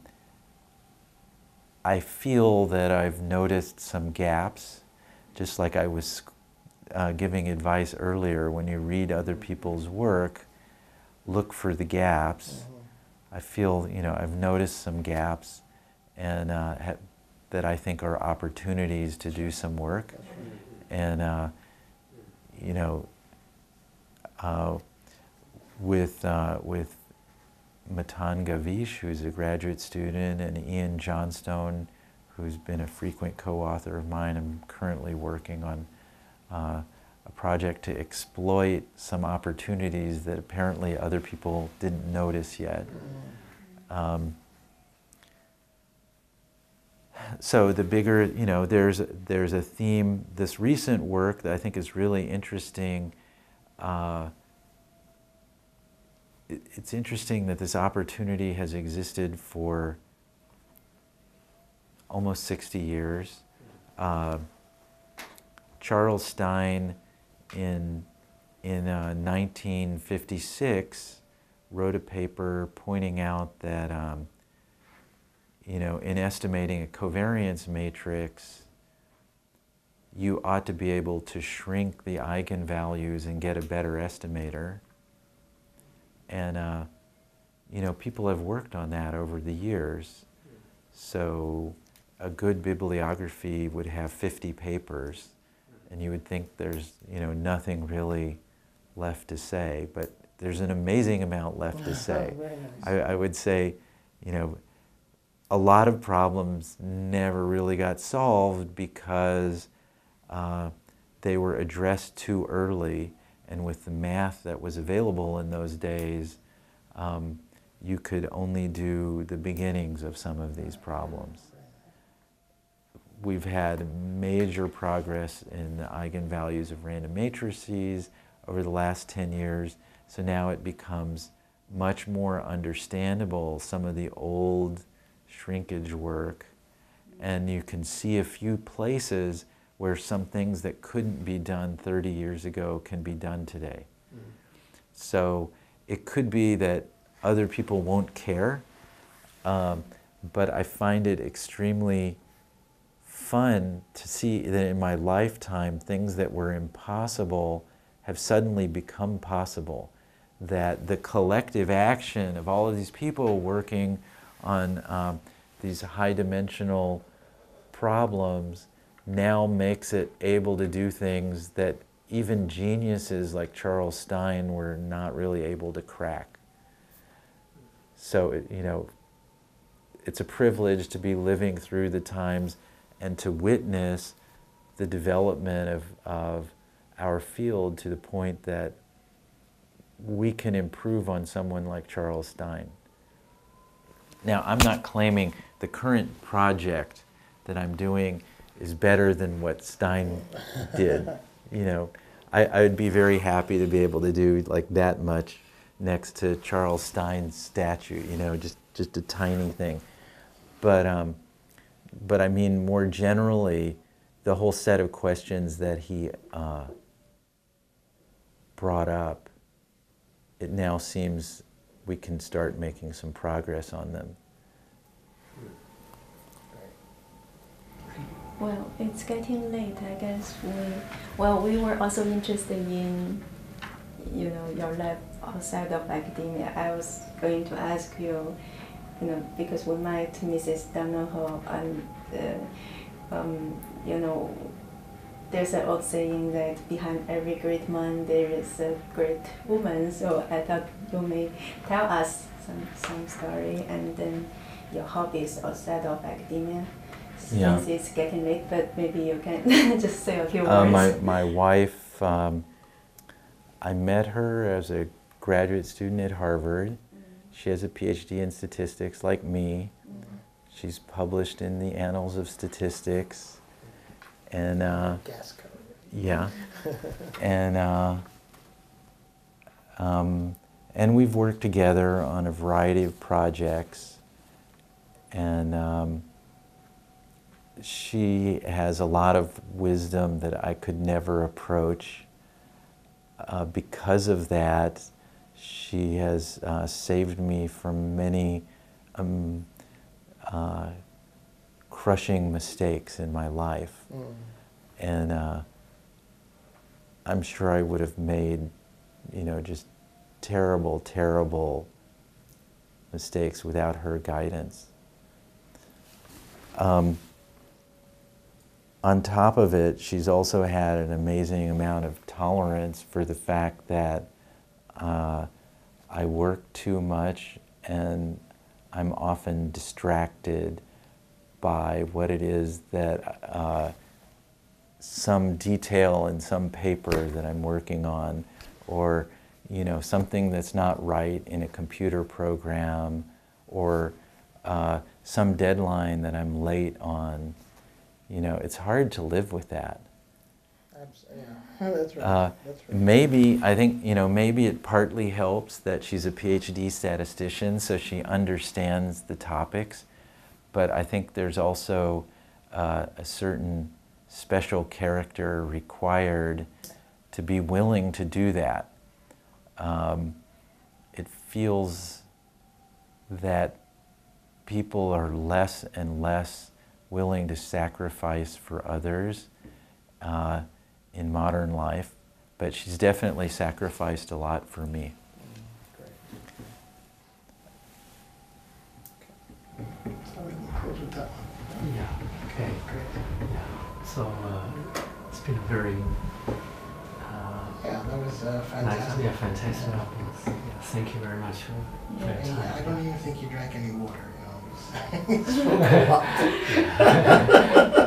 I feel that I've noticed some gaps, just like I was uh, giving advice earlier. When you read other people's work, look for the gaps. I feel, you know, I've noticed some gaps and uh, ha that I think are opportunities to do some work. And, uh, you know, uh, with, uh, with Matan Gavish, who's a graduate student, and Ian Johnstone, who's been a frequent co-author of mine, I'm currently working on uh, a project to exploit some opportunities that apparently other people didn't notice yet. Um, so the bigger, you know, there's, there's a theme, this recent work that I think is really interesting. Uh, it, it's interesting that this opportunity has existed for almost sixty years. Uh, Charles Stein in, in uh, nineteen fifty-six wrote a paper pointing out that um, you know, in estimating a covariance matrix, you ought to be able to shrink the eigenvalues and get a better estimator. And uh, you know, people have worked on that over the years. So a good bibliography would have fifty papers, and you would think there's, you know, nothing really left to say, but there's an amazing amount left to say. Very nice. I, I would say, you know, a lot of problems never really got solved because uh, they were addressed too early, and with the math that was available in those days, um, you could only do the beginnings of some of these problems. We've had major progress in the eigenvalues of random matrices over the last ten years, so now it becomes much more understandable, some of the old shrinkage work, and you can see a few places where some things that couldn't be done thirty years ago can be done today. Mm. So it could be that other people won't care, um, but I find it extremely fun to see that in my lifetime things that were impossible have suddenly become possible. That the collective action of all of these people working on um, these high-dimensional problems now makes it able to do things that even geniuses like Charles Stein were not really able to crack. So, it, you know, it's a privilege to be living through the times and to witness the development of, of our field to the point that we can improve on someone like Charles Stein. Now, I'm not claiming the current project that I'm doing is better than what Stein did. You know, I, I would be very happy to be able to do like that much next to Charles Stein's statue, you know, just, just a tiny thing. But, um, but I mean, more generally, the whole set of questions that he uh, brought up, it now seems we can start making some progress on them. Well, it's getting late, I guess. We, well, we were also interested in, you know, your lab outside of academia. I was going to ask you, you know, because we met Missus Donoho, and, uh, um, you know, there's an old saying that behind every great man there is a great woman. So I thought you may tell us some, some story, and then your hobbies outside of academia. Yeah. Since it's getting late, but maybe you can just say a few Uh, words. my, my wife, um, I met her as a graduate student at Harvard. Mm-hmm. She has a PhD in statistics like me. Mm-hmm. She's published in the Annals of Statistics. And uh, Gas code. Yeah. and, uh, um, and we've worked together on a variety of projects. And um, she has a lot of wisdom that I could never approach. Uh, because of that, she has uh, saved me from many um, uh, crushing mistakes in my life. Mm. And uh, I'm sure I would have made, you know, just terrible, terrible mistakes without her guidance. Um, on top of it, she's also had an amazing amount of tolerance for the fact that uh, I work too much and I'm often distracted by what it is that uh, some detail in some paper that I'm working on, or you know, something that's not right in a computer program, or uh, some deadline that I'm late on. You know, it's hard to live with that. Absolutely. Yeah, that's right. Uh, That's right. maybe, I think, you know, maybe it partly helps that she's a PhD statistician, so she understands the topics, but I think there's also uh, a certain special character required to be willing to do that. Um, it feels that people are less and less willing to sacrifice for others uh, in modern life, but she's definitely sacrificed a lot for me. Great. Okay. So we can close with that one. Yeah, okay, great. Yeah. So uh, it's been a very uh, Yeah, that was uh, nice, fantastic. yeah, fantastic audience. Yeah, thank you very much for, for your And time. I don't even think you drank any water, you know. It was- it was a lot.